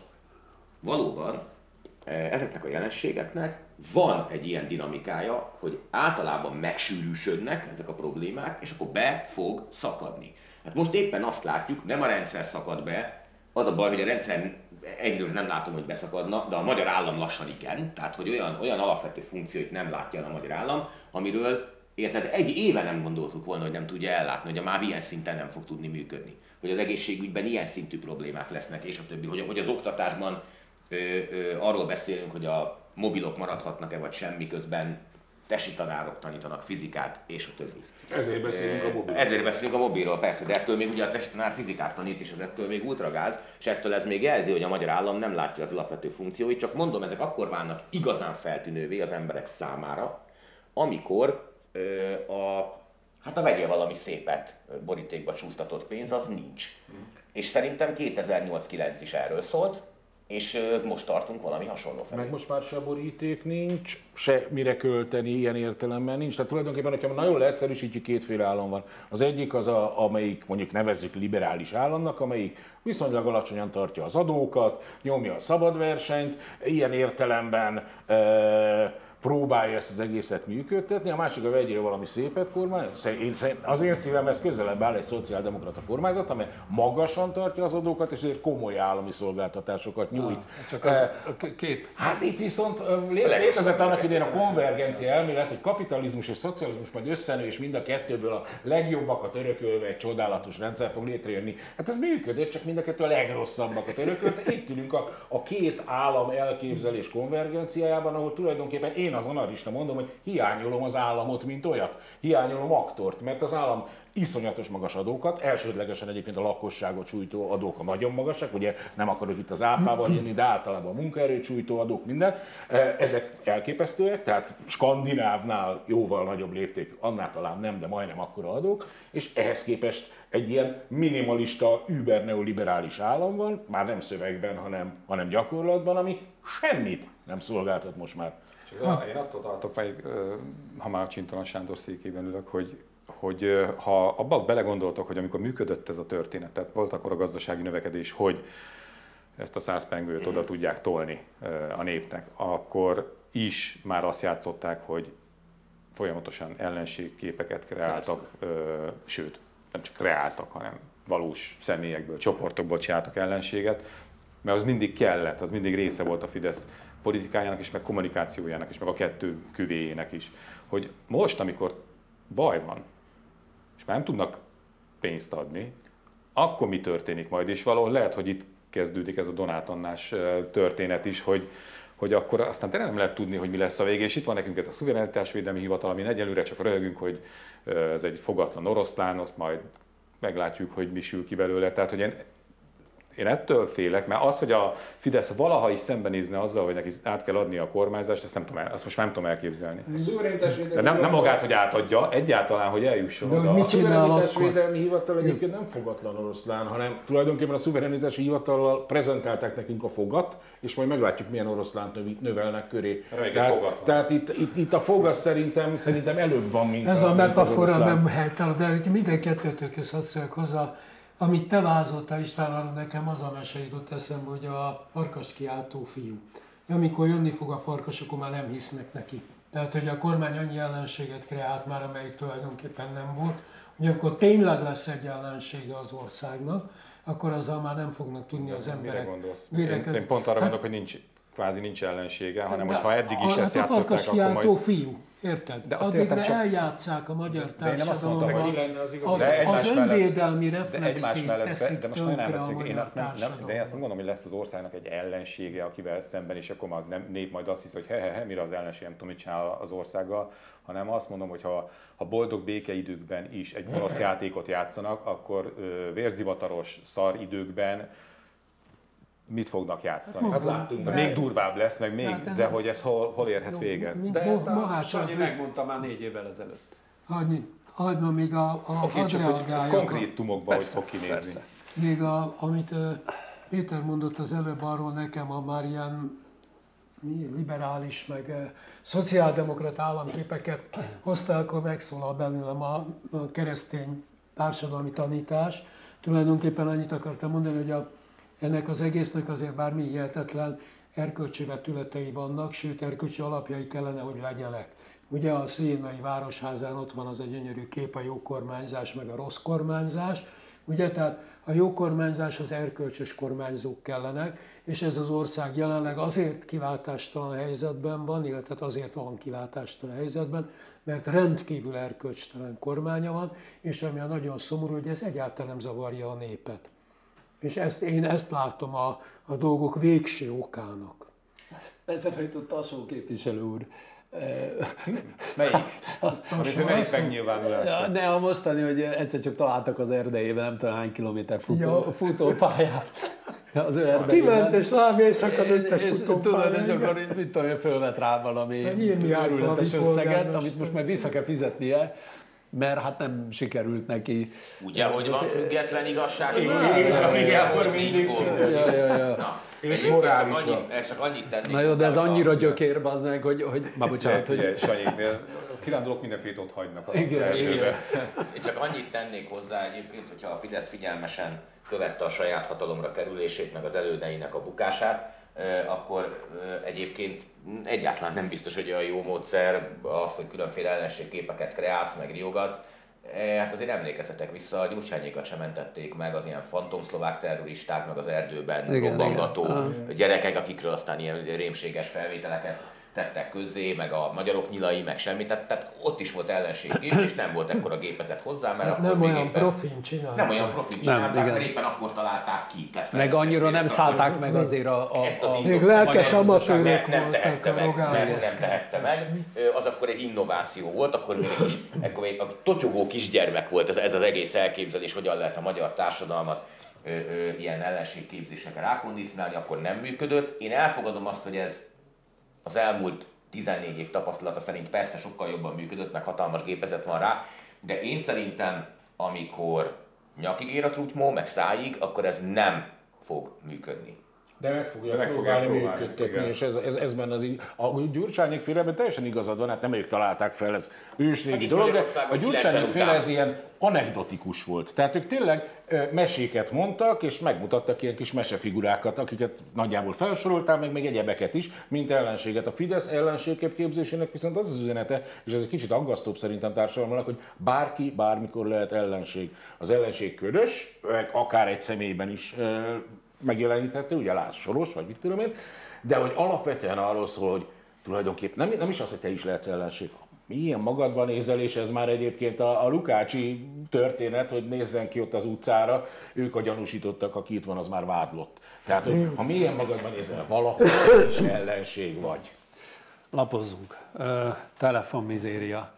valóban ezeknek a jelenségeknek van egy ilyen dinamikája, hogy általában megsűrűsödnek ezek a problémák, és akkor be fog szakadni. Hát most éppen azt látjuk, nem a rendszer szakad be, az a baj, hogy a rendszer egyről nem látom, hogy beszakadna, de a magyar állam lassan igen, tehát hogy olyan, olyan alapvető funkcióit nem látja el a magyar állam, amiről érted, egy éve nem gondoltuk volna, hogy nem tudja ellátni, hogy a MÁV ilyen szinten nem fog tudni működni, hogy az egészségügyben ilyen szintű problémák lesznek, és a többi, hogy, hogy az oktatásban ö, ö, arról beszélünk, hogy a mobilok maradhatnak-e vagy sem, miközben tesi tanárok tanítanak fizikát, és a többi. Ezért beszélünk a mobilról. Ezért beszélünk a mobilról, persze, de ettől még ugye a tesi tanár fizikát tanít, és ez ettől még ultragáz, és ettől ez még jelzi, hogy a magyar állam nem látja az alapvető funkcióit, csak mondom, ezek akkor válnak igazán feltűnővé az emberek számára, amikor ö, a, hát a vegyél valami szépet borítékba csúsztatott pénz, az nincs. Hmm. És szerintem kétezer-nyolc kilenc is erről szólt, és most tartunk valami hasonló felé. Meg most már se boríték nincs, se mire költeni, ilyen értelemben nincs. Tehát tulajdonképpen, hogyha nagyon leegyszerűsítjük, kétféle állam van. Az egyik az, a, amelyik mondjuk nevezzük liberális államnak, amelyik viszonylag alacsonyan tartja az adókat, nyomja a szabad versenyt, ilyen értelemben e, próbálja ezt az egészet működtetni, a másik a vegyél valami szépet kormány. Az én szívemhez közelebb áll egy szociáldemokrata kormányzat, amely magasan tartja az adókat, és ezért komoly állami szolgáltatásokat nyújt. Ah, csak az eh, két. Hát itt viszont létezett annak idején a konvergencia elmélet, hogy kapitalizmus és szocializmus majd összenő, és mind a kettőből a legjobbakat örökölve egy csodálatos rendszer fog létrejönni. Hát ez működött, csak mind a kettő a legrosszabbakat örökölte. Itt ülünk a, a két állam elképzelés konvergenciájában, ahol tulajdonképpen én az anarchista mondom, hogy hiányolom az államot, mint olyat. Hiányolom aktort, mert az állam iszonyatos magas adókat, elsődlegesen egyébként a lakosságot sújtó adók a nagyon magasak, ugye nem akarok itt az áfával jönni, de általában a munkaerőt sújtó adók, minden. Ezek elképesztőek, tehát skandinávnál jóval nagyobb lépték, annál talán nem, de majdnem akkora adók, és ehhez képest egy ilyen minimalista, über neoliberális állam van, már nem szövegben, hanem, hanem gyakorlatban, ami semmit nem szolgáltat most már. Ha. Én attól tartok, meg, ha már Csintalan Sándor székében ülök, hogy, hogy ha abban belegondoltok, hogy amikor működött ez a történet, tehát volt akkor a gazdasági növekedés, hogy ezt a száz pengőt oda tudják tolni a népnek, akkor is már azt játszották, hogy folyamatosan ellenségképeket kreáltak, Persze. sőt, nem csak kreáltak, hanem valós személyekből, csoportokból csináltak ellenséget, mert az mindig kellett, az mindig része volt a Fidesz politikájának is, meg kommunikációjának is, meg a kettő küvéjének is. Hogy most, amikor baj van, és már nem tudnak pénzt adni, akkor mi történik majd? És valahol lehet, hogy itt kezdődik ez a Donát Annás történet is, hogy, hogy akkor aztán tényleg nem lehet tudni, hogy mi lesz a vége, és itt van nekünk ez a szuverenitásvédelmi hivatal, amin egyelőre csak röhögünk, hogy ez egy fogatlan oroszlán, azt majd meglátjuk, hogy mi sül ki belőle. Tehát, hogy én Én ettől félek, mert az, hogy a Fidesz valaha is szembenézne azzal, hogy neki át kell adni a kormányzást, ezt, nem tudom, azt most már nem tudom elképzelni. De nem, nem magát, hogy átadja, egyáltalán, hogy eljusson de oda. Mit a szuverenitásvédelmi hivatal egyébként nem fogatlan oroszlán, hanem tulajdonképpen a szuverenitási hivatallal prezentálták nekünk a fogat, és majd meglátjuk, milyen oroszlánt növelnek köré. Tehát, tehát itt, itt, itt a fog az szerintem, szerintem előbb van, mint Ez a, a metafora nem helytelen, de minden kettőtök között hozzá. Amit te vázoltál István, arra nekem az a mese jutott eszembe, hogy a farkas kiáltó fiú. Amikor jönni fog a farkas, akkor már nem hisznek neki. Tehát, hogy a kormány annyi ellenséget kreált már, amelyik tulajdonképpen nem volt, hogy amikor tényleg lesz egy ellensége az országnak, akkor azzal már nem fognak tudni az emberek védekezni. Én, én pont arra hát, gondolok, hogy nincs, kvázi nincs ellensége, hanem hogyha eddig is a, ezt a játszották, akkor majd... fiú. Érted? De addigra csak... eljátsszák a magyar társadalomban, az, az, az önvédelmi reflexét teszik de most tönkre nem a magyar én azt nem, nem, De én azt nem gondolom, hogy lesz az országnak egy ellensége, akivel szemben, és akkor az nem, nép majd azt hisz, hogy he-he-he, mire az ellenség, nem tudom, mit csinál az országgal, hanem azt mondom, hogy ha, ha boldog békeidőkben is egy gonosz játékot játszanak, akkor ö, vérzivataros szar időkben mit fognak játszani? Hát láttunk, de még durvább lesz, meg még, hát de a... hogy ez hol, hol érhet véget? De ezt a Sanyi megmondta már négy évvel ezelőtt. Hagyma még a, a Oké, csak hogy ez konkrétumokban hogy fog kinézni. Persze. Még a, amit uh, Péter mondott az előbb arról nekem, a már ilyen liberális, meg uh, szociáldemokrata államképeket hoztál, akkor megszólal belőlem a, a keresztény társadalmi tanítás. Tulajdonképpen annyit akartam mondani, hogy a ennek az egésznek azért bármi hihetetlen erkölcsi vetületei vannak, sőt erkölcsi alapjai kellene, hogy legyenek. Ugye a Szénai Városházán ott van az a gyönyörű kép, a jó kormányzás, meg a rossz kormányzás. Ugye, tehát a jó kormányzás az erkölcsös kormányzók kellenek, és ez az ország jelenleg azért kilátástalan helyzetben van, illetve azért van kilátástalan helyzetben, mert rendkívül erkölcstelen kormánya van, és ami a nagyon szomorú, hogy ez egyáltalán nem zavarja a népet. És ezt, én ezt látom a, a dolgok végső okának. Eszembe jutott Tasó képviselő úr. Melyik? Amit melyik megnyilvánulás? Ne, a mostani, hogy egyszer csak találtak az erdejében, nem tudom hány kilométer futó, Ja. futópályát. Az ő erdejében. Kiment és rám éjszaka nőtt egy És futópályán. tudod, és akkor mit tudom, fölvett rá valami Nyírmihály őrületes falvi összeget, polgármester. amit most már vissza kell fizetnie, mert hát nem sikerült neki. Ugye, hogy van független igazság? igen, akkor mindig. Ja, ja, ja. Na, És egyébként morális csak van. annyit, ezt csak annyit tennék. Na jó, de ez hozzá, annyira hogy a- gyökér, bazdmeg, hogy, hogy már bocsánat, Ugye, hogy... Sanyi, mert kirándulók mindenféle ott hagynak a Igen, erdőbe. igen. Én csak annyit tennék hozzá egyébként, hogyha a Fidesz figyelmesen követte a saját hatalomra kerülését, meg az elődeinek a bukását, eh, akkor eh, egyébként egyáltalán nem biztos, hogy olyan jó módszer az, hogy különféle ellenségképeket kreálsz, meg riogatsz. Eh, Hát azért emlékezzetek vissza, a Gyurcsányékat sem mentették meg az ilyen fantomszlovák terroristák, meg az erdőben Igen, robbangató igen. gyerekek, akikről aztán ilyen rémséges felvételeket tettek közzé, meg a magyarok nyilai, meg semmi, tehát, tehát ott is volt ellenségkép, és nem volt ekkora gépezet hozzá, mert akkor Nem még olyan éppen, profin csinálták. nem olyan profit Nem, csinálták, igen. mert éppen akkor találták ki. Tehát Meg fejlesztést annyira nem ezt szállták akkor- meg azért a... a, ezt az a indok- Még lelkes magyar gazdaság amatőrök nem, nem voltak tehette a meg, nem, nem Rogályeszkát. tehette meg. Ö, Az akkor egy innováció volt, akkor még, egy kis, akkor még a totyogó kisgyermek volt ez, ez az egész elképzelés, hogyan lehet a magyar társadalmat ö, ö, ilyen ellenségképzésekre rákondicionálni, akkor nem működött. Én elfogadom azt, hogy ez az elmúlt tizennégy év tapasztalata szerint persze sokkal jobban működött, meg hatalmas gépezet van rá, de én szerintem, amikor nyakig ér a trutymó, meg szájig, akkor ez nem fog működni. De meg fogják De meg próbálni fogják próbálni, működtetni, igen. és ez, ez, ez benne az így. A Gyurcsányék féleben teljesen igazad van, hát nem ők találták fel, ez ősrégi itt dolog, de Magyarországon a Gyurcsányék kilencven féle után. ez ilyen anekdotikus volt. Tehát ők tényleg ö, meséket mondtak, és megmutattak ilyen kis mesefigurákat, akiket nagyjából felsoroltál, meg még egyebeket is, mint ellenséget. A Fidesz ellenségképzésének viszont az az üzenete, és ez egy kicsit aggasztóbb szerintem társadalomnak, hogy bárki bármikor lehet ellenség. Az ellenség ködös, meg akár egy személyben is ö, megjeleníthető, ugye Lász Soros, vagy mit tudom én, de hogy alapvetően arról szól, hogy tulajdonképpen nem, nem is az, hogy te is lehetsz ellenség. Milyen magadban nézel, és ez már egyébként a, a Lukácsi történet, hogy nézzen ki ott az utcára, ők a gyanúsítottak, aki itt van, az már vádlott. Tehát, hogy ha milyen magadban nézel, valahol is ellenség vagy. Lapozzunk. Ö, telefonmizéria.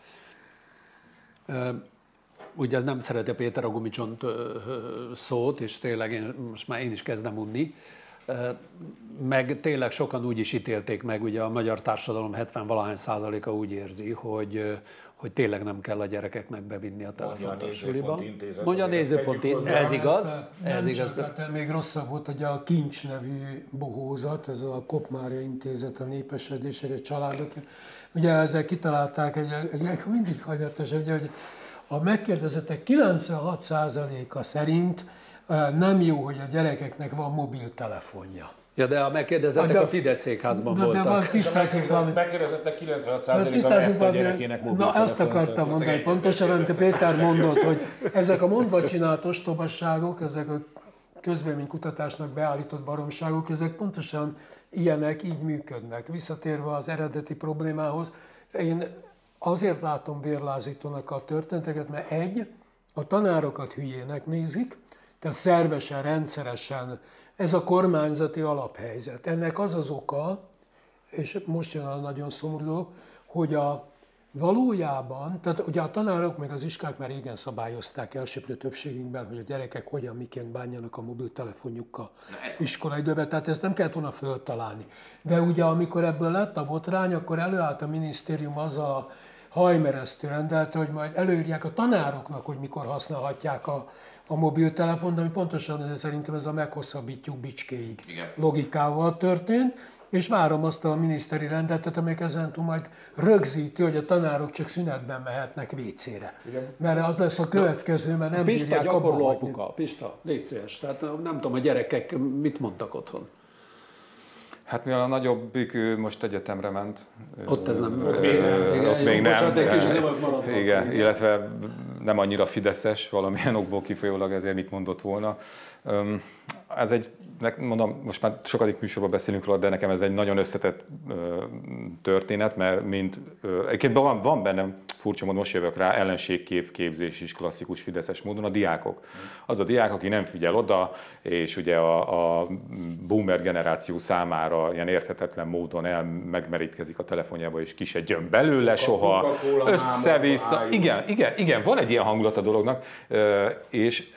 Ö, ugye nem szereti a Péter a gumicsont ö, ö, szót, és tényleg én, most már én is kezdem unni. Ö, meg tényleg sokan úgy is ítélték meg, ugye a magyar társadalom hetven-valahány százaléka úgy érzi, hogy, ö, hogy tényleg nem kell a gyerekeknek bevinni a telefont a suliba. Intézet, Mondja a azért ezt nézőpont, tegyük hozzá. ez igaz, Aztán ez nem igaz. Csak, hát még rosszabb volt, hogy a Kincs nevű bohózat, ez a Kopp-Mária Intézet a népesedésére, családok. Ugye ezzel kitalálták, egy, egy mindig hagyatos, ugye, hogy a megkérdezettek kilencvenhat százaléka szerint eh, nem jó, hogy a gyerekeknek van mobiltelefonja. Ja, de a megkérdezettek De- a Fidesz székházban De, de voltak. van tisztázunk valami. Megkérdezettek kilencvenhat Na, százaléka tisztázunk vette a valami. gyerekének Na, mobiltelefont. azt akartam mondani, pontosan, amit Péter mondott, hogy ezek a mondva csinált ostobasságok, ezek a közvéleménykutatásnak beállított baromságok, ezek pontosan ilyenek, így működnek. Visszatérve az eredeti problémához, én azért látom vérlázítónak a történeteket, mert egy, a tanárokat hülyének nézik, tehát szervesen, rendszeresen, ez a kormányzati alaphelyzet. Ennek az az oka, és most jön a nagyon szomorú dolog, hogy a valójában, tehát ugye a tanárok meg az iskák már régen szabályozták elsőprő többségünkben, hogy a gyerekek hogyan, miként bánjanak a mobiltelefonjukkal iskolaidőben, tehát ezt nem kellett volna föltalálni. De ugye amikor ebből lett a botrány, akkor előállt a minisztérium azzal a hajmeresztő rendelte, hogy majd előírják a tanároknak, hogy mikor használhatják a, a mobiltelefont, ami pontosan ez, szerintem ez a meghosszabbítjuk bicskéig Igen. logikával történt, és várom azt a miniszteri rendeletet, amelyik ezentúl majd rögzíti, hogy a tanárok csak szünetben mehetnek vécére. Mert az lesz a következő, mert nem Pista bírják gyakorló abba hagyni. apuka, Pista, légy szíves. Tehát nem tudom, a gyerekek mit mondtak otthon. Hát mivel a nagyobbik ő most egyetemre ment. Ott ez nem. Ö, Ott még nem. Igen, Ott jó, még nem. bocsánat, egy kicsit nem maradva. Igen, illetve nem annyira fideszes, valamilyen okból kifolyólag ezért mit mondott volna. Öm, ez egy, mondom, most már sokadik műsorban beszélünk róla, de nekem ez egy nagyon összetett történet, mert mint, egyébként van, van bennem, furcsa módon most jövök rá, ellenségképképzés is klasszikus fideszes módon, a diákok. Az a diák, aki nem figyel oda, és ugye a, a boomer generáció számára ilyen érthetetlen módon el megmerítkezik a telefonjába, és ki se gyön belőle soha, össze-vissza. Igen, igen, igen, van egy ilyen hangulat a dolognak, és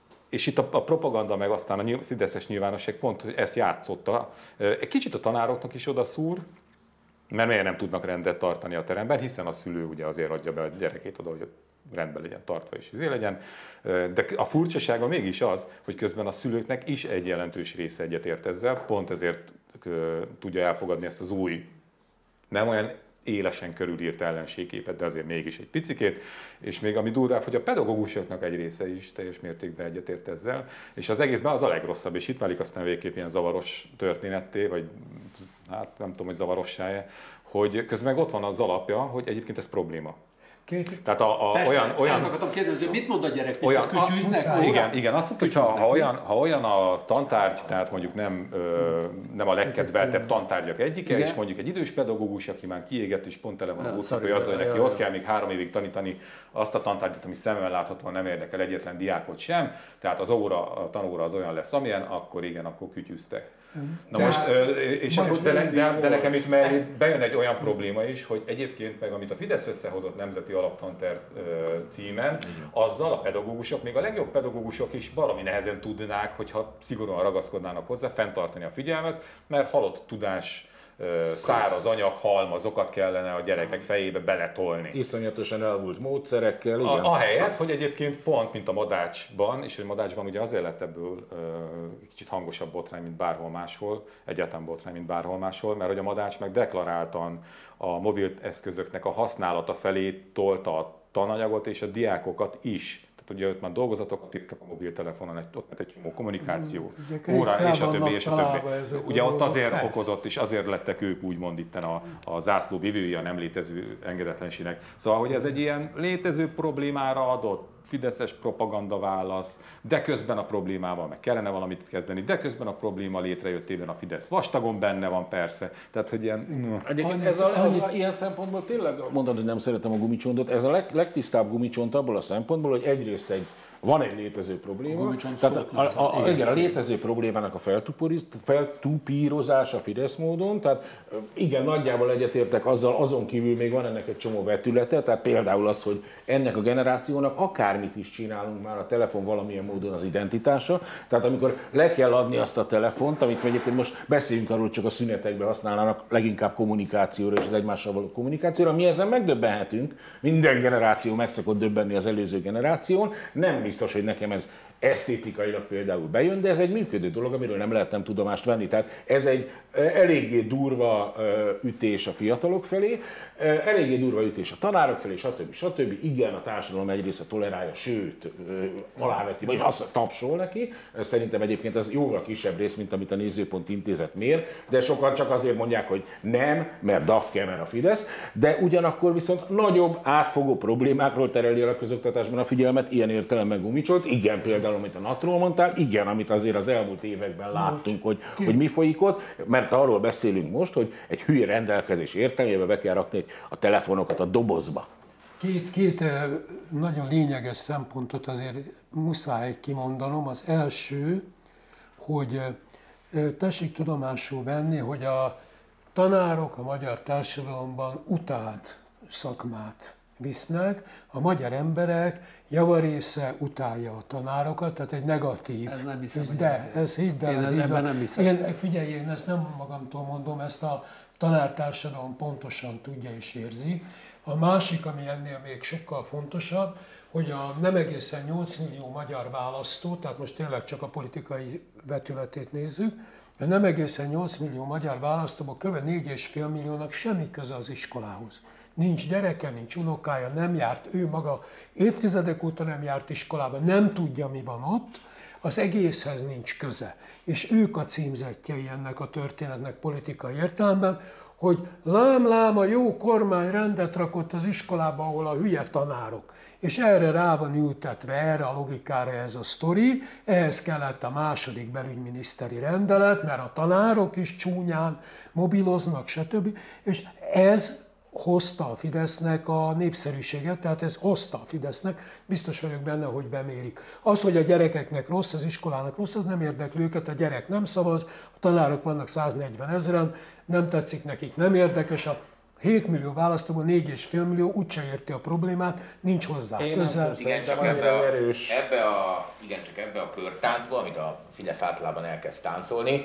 És itt a, a propaganda, meg aztán a fideszes nyilvánosság pont ezt játszotta. Egy kicsit a tanároknak is odaszúr, mert miért nem tudnak rendet tartani a teremben, hiszen a szülő ugye azért adja be a gyerekét oda, hogy rendben legyen tartva és izé legyen. De a furcsasága mégis az, hogy közben a szülőknek is egy jelentős része egyetért ezzel, pont ezért tudja elfogadni ezt az új, nem olyan élesen körülírt ellenségképet, de azért mégis egy picikét, és még ami durvább, hogy a pedagógusoknak egy része is teljes mértékben egyetért ezzel, és az egészben az a legrosszabb, és itt válik aztán végképp ilyen zavaros történetté, vagy hát nem tudom, hogy zavarossá-e, hogy közben meg ott van az alapja, hogy egyébként ez probléma. Két. Tehát a, a, Persze, olyan, olyan, ezt akartam kérdezni, hogy mit mond a gyerek? olyan, Kütyűznek? igen, igen, azt mondta, hogy ha, ha, olyan, ha olyan a tantárgy, tehát mondjuk nem, ö, nem a legkedveltebb tantárgyak egyike, igen. És mondjuk egy idős pedagógus, aki már kiégett és pont tele van a busznak, hogy azzal, hogy neki ott kell még három évig tanítani azt a tantárgyat, ami szemmel láthatóan nem érdekel egyetlen diákot sem, tehát az óra, a tanóra az olyan lesz, amilyen, akkor igen, akkor kütyűztek. Na de most, és akkor, de, de, de nekem itt mellé bejön egy olyan probléma is, hogy egyébként meg amit a Fidesz összehozott Nemzeti Alaptanterv címen, azzal a pedagógusok, még a legjobb pedagógusok is valami nehezen tudnák, hogyha szigorúan ragaszkodnának hozzá, fenntartani a figyelmet, mert halott tudás, száraz anyag, halmazokat kellene a gyerekek fejébe beletolni. Iszonyatosan elmúlt módszerekkel, igen. A, a helyet, hogy egyébként pont, mint a Madácsban, és hogy Madácsban ugye azért lett ebből uh, kicsit hangosabb botrány, mint bárhol máshol, egyáltalán botrány, mint bárhol máshol, mert hogy a Madács meg deklaráltan a mobil eszközöknek a használata felé tolta a tananyagot és a diákokat is. Tehát ugye ott már dolgozatokat írtak a mobiltelefonon, ott egy csomó kommunikáció, órán, és a többi, és a többi. Ugye ott azért persze. Okozott, és azért lettek ők úgymond itten a, a zászló vivői a nem létező engedetlenségnek. Szóval, hogy ez egy ilyen létező problémára adott fideszes propaganda válasz, de közben a problémával meg kellene valamit kezdeni, de közben a probléma létrejöttében a Fidesz vastagon benne van persze. Tehát, hogy ilyen... Egyébként ez a, ez a, ilyen szempontból tényleg mondod, hogy nem szeretem a gumicsontot, ez a leg, legtisztább gumicsont abból a szempontból, hogy egyrészt egy van egy létező probléma, tehát a, a, a, igen, a létező problémának a feltupírozása Fidesz módon, tehát igen, nagyjából egyetértek azzal, azon kívül még van ennek egy csomó vetülete, tehát például az, hogy ennek a generációnak akármit is csinálunk már, a telefon valamilyen módon az identitása, tehát amikor le kell adni azt a telefont, amit egyébként most beszéljünk arról, csak a szünetekben használnának leginkább kommunikációra és az egymással való kommunikációra, mi ezen megdöbbenhetünk, minden generáció meg szokott döbbenni az előző generáción, nem biztos, hogy nekem ez esztétikailag például bejön, de ez egy működő dolog, amiről nem lehettem tudomást venni. Tehát ez egy eléggé durva ütés a fiatalok felé, eléggé durva ütés a tanárok felé, stb. stb. Igen, a társadalom egy része tolerálja, sőt, aláveti, vagy azt tapsol neki. Szerintem egyébként ez jóval kisebb rész, mint amit a Nézőpont Intézet mér, de sokan csak azért mondják, hogy nem, mert dafke, mert a Fidesz, de ugyanakkor viszont nagyobb, átfogó problémákról tereli el a közoktatásban a figyelmet, ilyen értelemben gumicsolt. Igen, például, amit a NAT-ról mondtál, igen, amit azért az elmúlt években láttunk, hogy, hogy mi folyik ott, mert arról beszélünk most, hogy egy hülye rendelkezés értelmében be kell rakni a telefonokat a dobozba. Két, két nagyon lényeges szempontot azért muszáj kimondanom. Az első, hogy tessék tudomásul venni, hogy a tanárok a magyar társadalomban utált szakmát visznek, a magyar emberek javarésze utálja a tanárokat, tehát egy negatív. Ez nem hiszem, de ez hidd el, ez így van. Nem hiszem. Én, figyelj, én ezt nem magamtól mondom, ezt a tanártársadalom pontosan tudja és érzi. A másik, ami ennél még sokkal fontosabb, hogy a nem egészen nyolc millió magyar választó, tehát most tényleg csak a politikai vetületét nézzük, a nem egészen nyolc millió magyar választóban kb. négy és fél milliónak semmi köze az iskolához. Nincs gyereke, nincs unokája, nem járt, ő maga évtizedek óta nem járt iskolába, nem tudja, mi van ott. az egészhez nincs köze. És ők a címzettjei ennek a történetnek politikai értelemben, hogy lám-lám a jó kormány rendet rakott az iskolába, ahol a hülye tanárok. És erre rá van ültetve, erre a logikára ez a sztori, ehhez kellett a második belügyminiszteri rendelet, mert a tanárok is csúnyán mobiloznak, stb. És ez hozta a Fidesznek a népszerűséget, tehát ez hozta a Fidesznek, biztos vagyok benne, hogy bemérik. Az, hogy a gyerekeknek rossz, az iskolának rossz, az nem érdekli őket, a gyerek nem szavaz, a tanárok vannak száznegyven ezeren, nem tetszik nekik, nem érdekes, a hét millió választóból négy és fél millió úgyse érti a problémát, nincs hozzá közel. Igen, csak ebbe a, ebbe a, igen, csak ebbe a körtáncba, amit a Fidesz általában elkezd táncolni,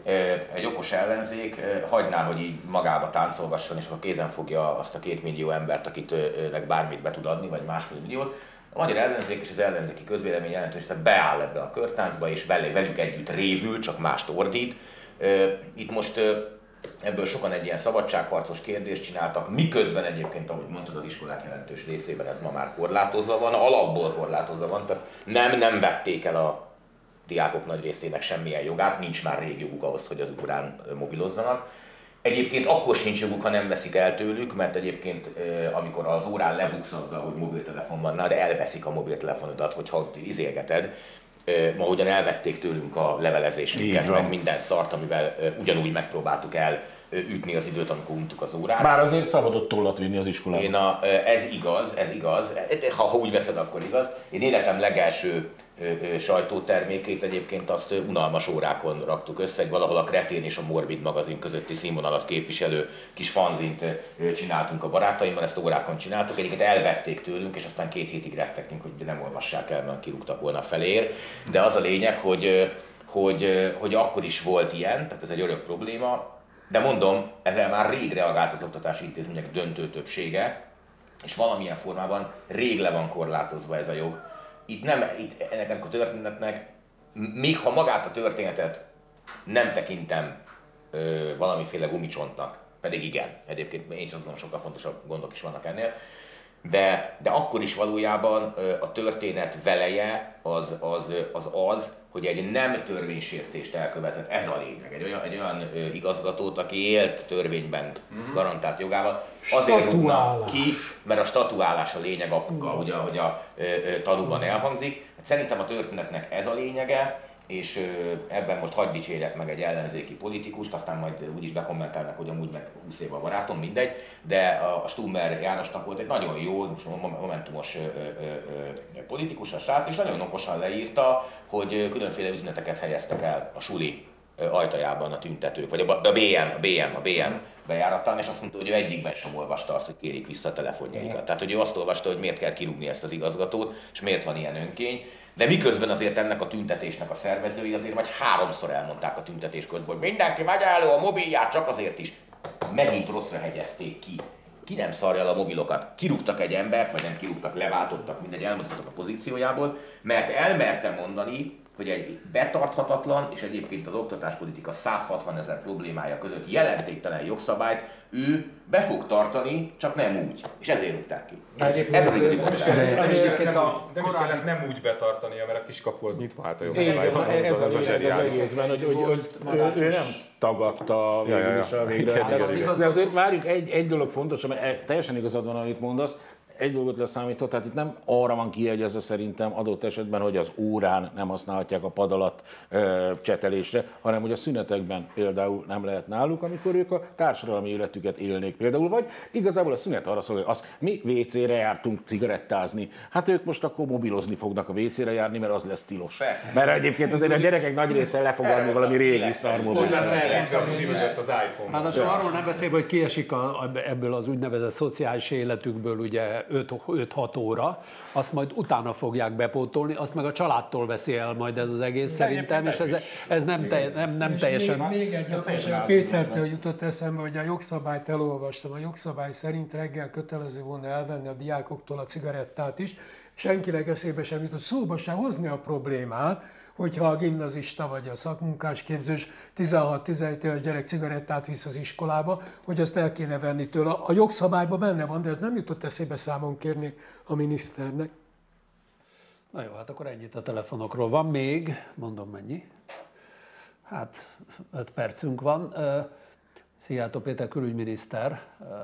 egy okos ellenzék hagyná, hogy így magába táncolgasson, és akkor kézen fogja azt a két millió embert, akitnek bármit be tud adni, vagy másfél milliót. A magyar ellenzék és az ellenzéki közvélemény jelentős, tehát beáll ebbe a körtáncba, és velük együtt révül, csak mást ordít. Itt most ebből sokan egy ilyen szabadságharcos kérdést csináltak, miközben egyébként, ahogy mondtad, az iskolák jelentős részében ez ma már korlátozva van, alapból korlátozva van, tehát nem, nem vették el a diákok nagy részének semmilyen jogát, nincs már rég joguk ahhoz, hogy az órán mobilozzanak. Egyébként akkor sincs joguk, ha nem veszik el tőlük, mert egyébként amikor az órán lebuksz azzal, hogy mobiltelefon van, na, de elveszik a mobiltelefonodat, hogyha ott izélgeted. Ma ugyan elvették tőlünk a levelezésünket, meg minden szart, amivel ugyanúgy megpróbáltuk elütni az időt, amikor untuk az órát. Bár azért szabadott tollat vinni az iskolába. Én a, ez igaz, ez igaz. Ha, ha úgy veszed, akkor igaz. Én életem legelső sajtótermékét egyébként azt unalmas órákon raktuk össze, valahol a Kretén és a Morbid magazin közötti színvonalat képviselő kis fanzint csináltunk a barátaimmal, ezt órákon csináltuk, egyébként elvették tőlünk, és aztán két hétig rettegtünk, hogy nem olvassák el, mert kirúgtak volna felér. De az a lényeg, hogy, hogy, hogy akkor is volt ilyen, tehát ez egy örök probléma, de mondom, ezzel már rég reagált az oktatási intézmények döntő többsége, és valamilyen formában rég le van korlátozva ez a jog. Itt nem, itt ennek a történetnek, még ha magát a történetet nem tekintem ö, valamiféle gumicsontnak, pedig igen, egyébként én is azt mondom, sokkal fontosabb gondok is vannak ennél, de, de akkor is valójában ö, a történet veleje az az, az az, hogy egy nem törvénysértést elkövetett, ez a lényeg, egy olyan, egy olyan ö, igazgatót, aki élt törvényben garantált jogával, azért rúgnak ki, mert a statuálás a lényeg, ahogy a, ahogy a ö, ö, tanúban elhangzik. Hát szerintem a történetnek ez a lényege, és ö, ebben most hadd dicsérjek meg egy ellenzéki politikust, aztán majd úgyis bekommentálnak, hogy amúgy meg húsz éve a barátom, mindegy, de a Stummer Jánosnak volt egy nagyon jó, most momentumos ö, ö, ö, politikus, a srác, és nagyon okosan leírta, hogy különféle üzeneteket helyeztek el a suli ajtajában a tüntetők, vagy a bé em, a bé em, a bé em bejáratán, és azt mondta, hogy ő egyikben sem olvasta azt, hogy kérik vissza a telefonjaikat. Tehát, hogy ő azt olvasta, hogy miért kell kirúgni ezt az igazgatót, és miért van ilyen önkény. De miközben azért ennek a tüntetésnek a szervezői azért vagy háromszor elmondták a tüntetés közben, hogy mindenki vegye elő a mobilját, csak azért is. Megint rosszra hegyezték ki. Ki nem szarja el a mobilokat? Kirúgtak egy embert, vagy nem kirúgtak, leváltottak, mindegy, elmozdítottak a pozíciójából, mert elmerte mondani, hogy egy betarthatatlan, és egyébként az oktatáspolitika száz hatvanezer problémája között jelentéktelen jogszabályt ő be fog tartani, csak nem úgy. És ezért rúgták ki. Ez az igazi Nem is kellett nem úgy betartania, mert a kiskapu az nyitva állt a jogszabályban. Ez az egészben, hogy ő nem tagadta végül is a végre. De azért várjuk, egy dolog fontos, mert teljesen igazad van, amit mondasz, egy dolgot leszámítva, tehát itt nem arra van kijegyezve szerintem adott esetben, hogy az órán nem használhatják a pad alatt ö, csetelésre, hanem hogy a szünetekben például nem lehet náluk, amikor ők a társadalmi életüket élnék például, vagy igazából a szünet arra szól, hogy az, mi vécére jártunk cigarettázni, hát ők most akkor mobilozni fognak a vécére járni, mert az lesz tilos. Mert egyébként azért a gyerekek nagy része le fog adni valami régi szarmobil. Ráadásul arról nem beszélve, hogy kiesik a, ebből az úgynevezett szociális életükből ugye öt-hat óra, azt majd utána fogják bepótolni, azt meg a családtól veszi el majd ez az egész szerintem, és ez, ez nem, te, nem, nem teljesen... Még, még egy apróság, Pétertől jutott eszembe, hogy a jogszabályt elolvastam. A jogszabály szerint reggel kötelező volna elvenni a diákoktól a cigarettát is, senkinek eszébe sem jutott szóba se hozni a problémát, hogyha a gimnazista vagy a szakmunkásképzős tizenhat-tizenhét éves gyerek cigarettát visz az iskolába, hogy azt el kéne venni tőle. A jogszabályban benne van, de ez nem jutott eszébe számon kérni a miniszternek. Na jó, hát akkor ennyit a telefonokról. Van még, mondom mennyi? Hát öt percünk van. Szijjártó Péter külügyminiszter.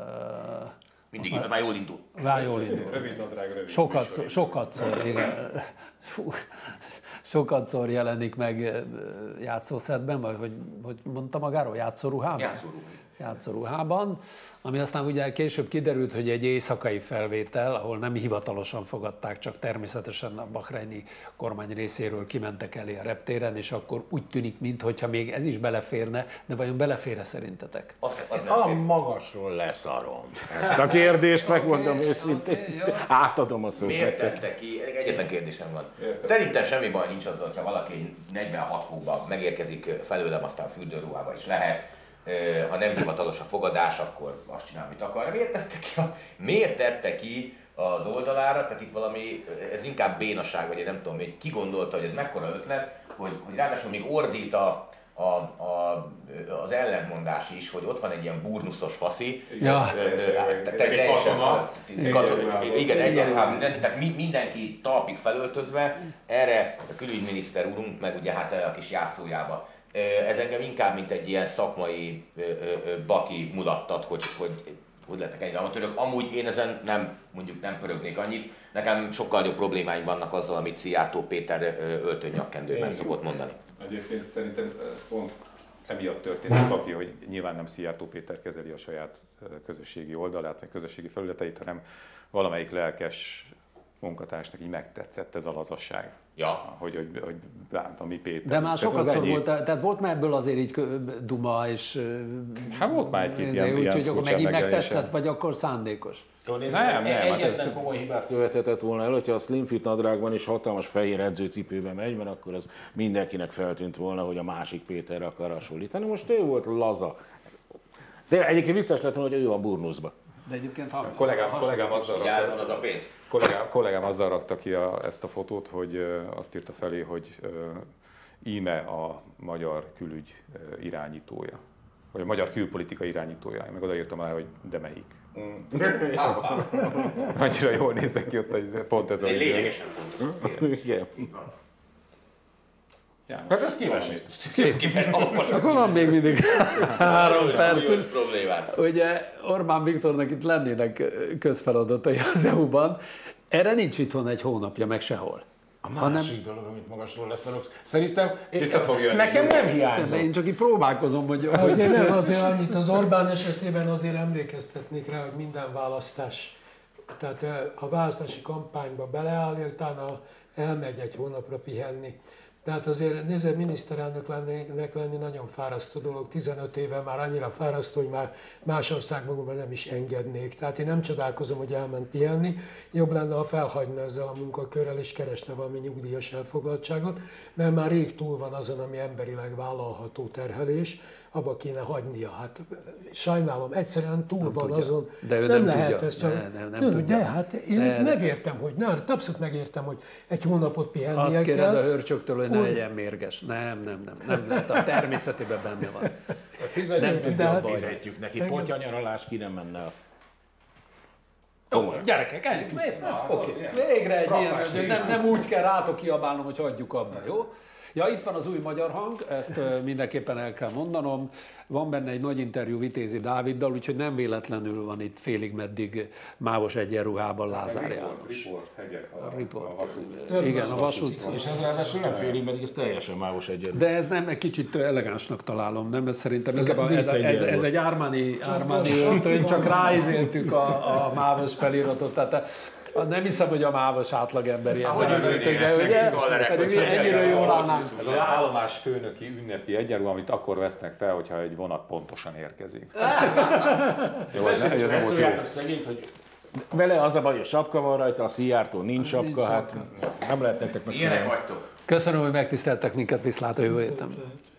Mindig már, már jól indul. Már jól indul. Rövid nadrág, rövid Sokat, sokatszor, igen. Fú, sokatszor jelenik meg játszószedben, vagy hogy, hogy mondta magáról, játszóruhában? Játszóruhában. Játszóruhában, ami aztán ugye később kiderült, hogy egy éjszakai felvétel, ahol nem hivatalosan fogadták, csak természetesen a bahreini kormány részéről kimentek elé a reptéren, és akkor úgy tűnik, mintha még ez is beleférne, de vajon belefér-e szerintetek? Az, az A magasról leszarom. Ezt a kérdést megmondom okay, őszintén, okay, átadom a szót. Miért tette ki? Egyetlen kérdésem van. Szerintem semmi baj nincs azzal, ha valaki negyvenhat fokban megérkezik felőlem, aztán fürdőruhába is lehet. Ha nem hivatalos a fogadás, akkor azt csinál, amit akar. Miért tette ki, a, miért tette ki az oldalára? Tehát itt valami, ez inkább bénaság, vagy én nem tudom, hogy ki gondolta, hogy ez mekkora ötlet, hogy, hogy ráadásul még ordít a, a, a, az ellentmondás is, hogy ott van egy ilyen burnuszos faszi. Ja. Teljesen igen, egyenlően, tehát mindenki talpig felöltözve, erre a külügyminiszter úrunk, meg ugye hát a kis játszójába. Ez engem inkább, mint egy ilyen szakmai baki mulattat, hogy hogy, hogy lettek ennyire amatőrök. Amúgy én ezen nem, mondjuk nem pörögnék annyit. Nekem sokkal jobb problémáim vannak azzal, amit Szijjártó Péter öltönynyakkendőben szokott mondani. Egyébként szerintem pont emiatt történik baki, hogy nyilván nem Szijjártó Péter kezeli a saját közösségi oldalát, meg közösségi felületeit, hanem valamelyik lelkes munkatársnak így megtetszett ez a lazasság. Ja. Hogy, hogy, hogy bánt a mi Péter. De már sokat volt, tehát volt már ebből azért így duma, és... Hát volt már egy-két ilyen, úgy, ilyen hogy akkor megint megtetszett, vagy akkor szándékos? Jó, nézd, nem, nem, egyetlen hát komoly hibát követhetett volna el, hogyha a slimfit nadrágban és hatalmas fehér edzőcipőben megy, mert akkor az mindenkinek feltűnt volna, hogy a másik Péterre akar hasonlítani. Most ő volt laza. De egyébként vicces lett volna, hogy ő van burnuszba. De egyébként ha... A kollégám, kollégám, azzal rakta, az a pénz. kollégám, kollégám azzal rakta ki a, ezt a fotót, hogy uh, azt írta felé, hogy uh, íme a magyar külügy uh, irányítója, vagy a magyar külpolitika irányítója. Én meg odaírtam el, hogy de melyik. Annyira jól néznek ki ott, hogy pont ez a... Lényegesen fontos. Ja. Hát ezt kíváncsi. Akkor van még mindig három perc. problémát. Ugye Orbán Viktornak itt lennének közfeladatai az é u-ban. Erre nincs itthon egy hónapja, meg sehol. A másik dolog, amit magasról leszarok, szerintem Vissza fog jönni. nekem nem hiányzott. Én csak így próbálkozom, hogy... Azért nem, azért annyit az Orbán esetében azért emlékeztetnék rá, hogy minden választás, tehát a választási kampányba beleállja, utána elmegy egy hónapra pihenni. Tehát azért nézze, miniszterelnök lennének lenni nagyon fárasztó dolog, tizenöt éve már annyira fárasztó, hogy már más országban nem is engednék. Tehát én nem csodálkozom, hogy elment pihenni, jobb lenne, ha felhagyna ezzel a munkakörrel és keresne valami nyugdíjas elfoglaltságot, mert már rég túl van azon, ami emberileg vállalható terhelés, abba kéne hagynia. Hát sajnálom, egyszerűen túl nem van tudja. azon. De ő nem nem lehet tudja. ezt csak... Ne, nem, nem Tudod, tudja. de hát én De, megértem, hogy na, abszolút megértem, hogy egy hónapot pihennie Azt kéred kell. a hörcsöktől, hogy ne Úgy- legyen mérges. Nem, nem, nem. Nem lehet. A természetében benne van. Nem tudja tudja, a bajt. fizetjük neki. Potyanyaralás ki nem menne el. Jó, gyerekek, ennyi. Oké. Végre egy ilyen, hogy nem, nem úgy kell rátok kiabálnom, hogy hagyjuk abba, jó? Ja, itt van az új magyar hang, ezt ö, mindenképpen el kell mondanom. Van benne egy nagy interjú Vitézi Dáviddal, úgyhogy nem véletlenül van itt félig meddig mávos egyenruhában Lázár János. Report, hegyek, a, Report. a vasút. Több Igen, a vasút. És ez ráadásul nem félig, pedig ez teljesen mávos egyenlő. De ez nem, egy kicsit elegánsnak találom, nem? Ez szerintem inkább a- ez, ez, díszegyenlő. ez egy Armani, Armani öltöny, csak ráizéltük a, a mávos feliratot. Tehát a, nem hiszem, hogy a mávos átlagember ilyen. Ahogy az öltönyben, önének, ugye? nekik gallerek, Pedig hogy ennyire jól szedják, állnánk. Ez az állomás főnöki ünnepi egyenruha, amit akkor vesznek fel, hogyha egy vonat pontosan érkezik. Jó, ez nem, ez nem volt jó. Beszéljátok szegényt, hogy vele az a baj, hogy sapka van rajta, a Szijjártó nincs sapka, hát nem lehet nektek Ilyenek megfelelni. vagytok. Köszönöm, hogy megtiszteltek minket, viszlát a jövő héten.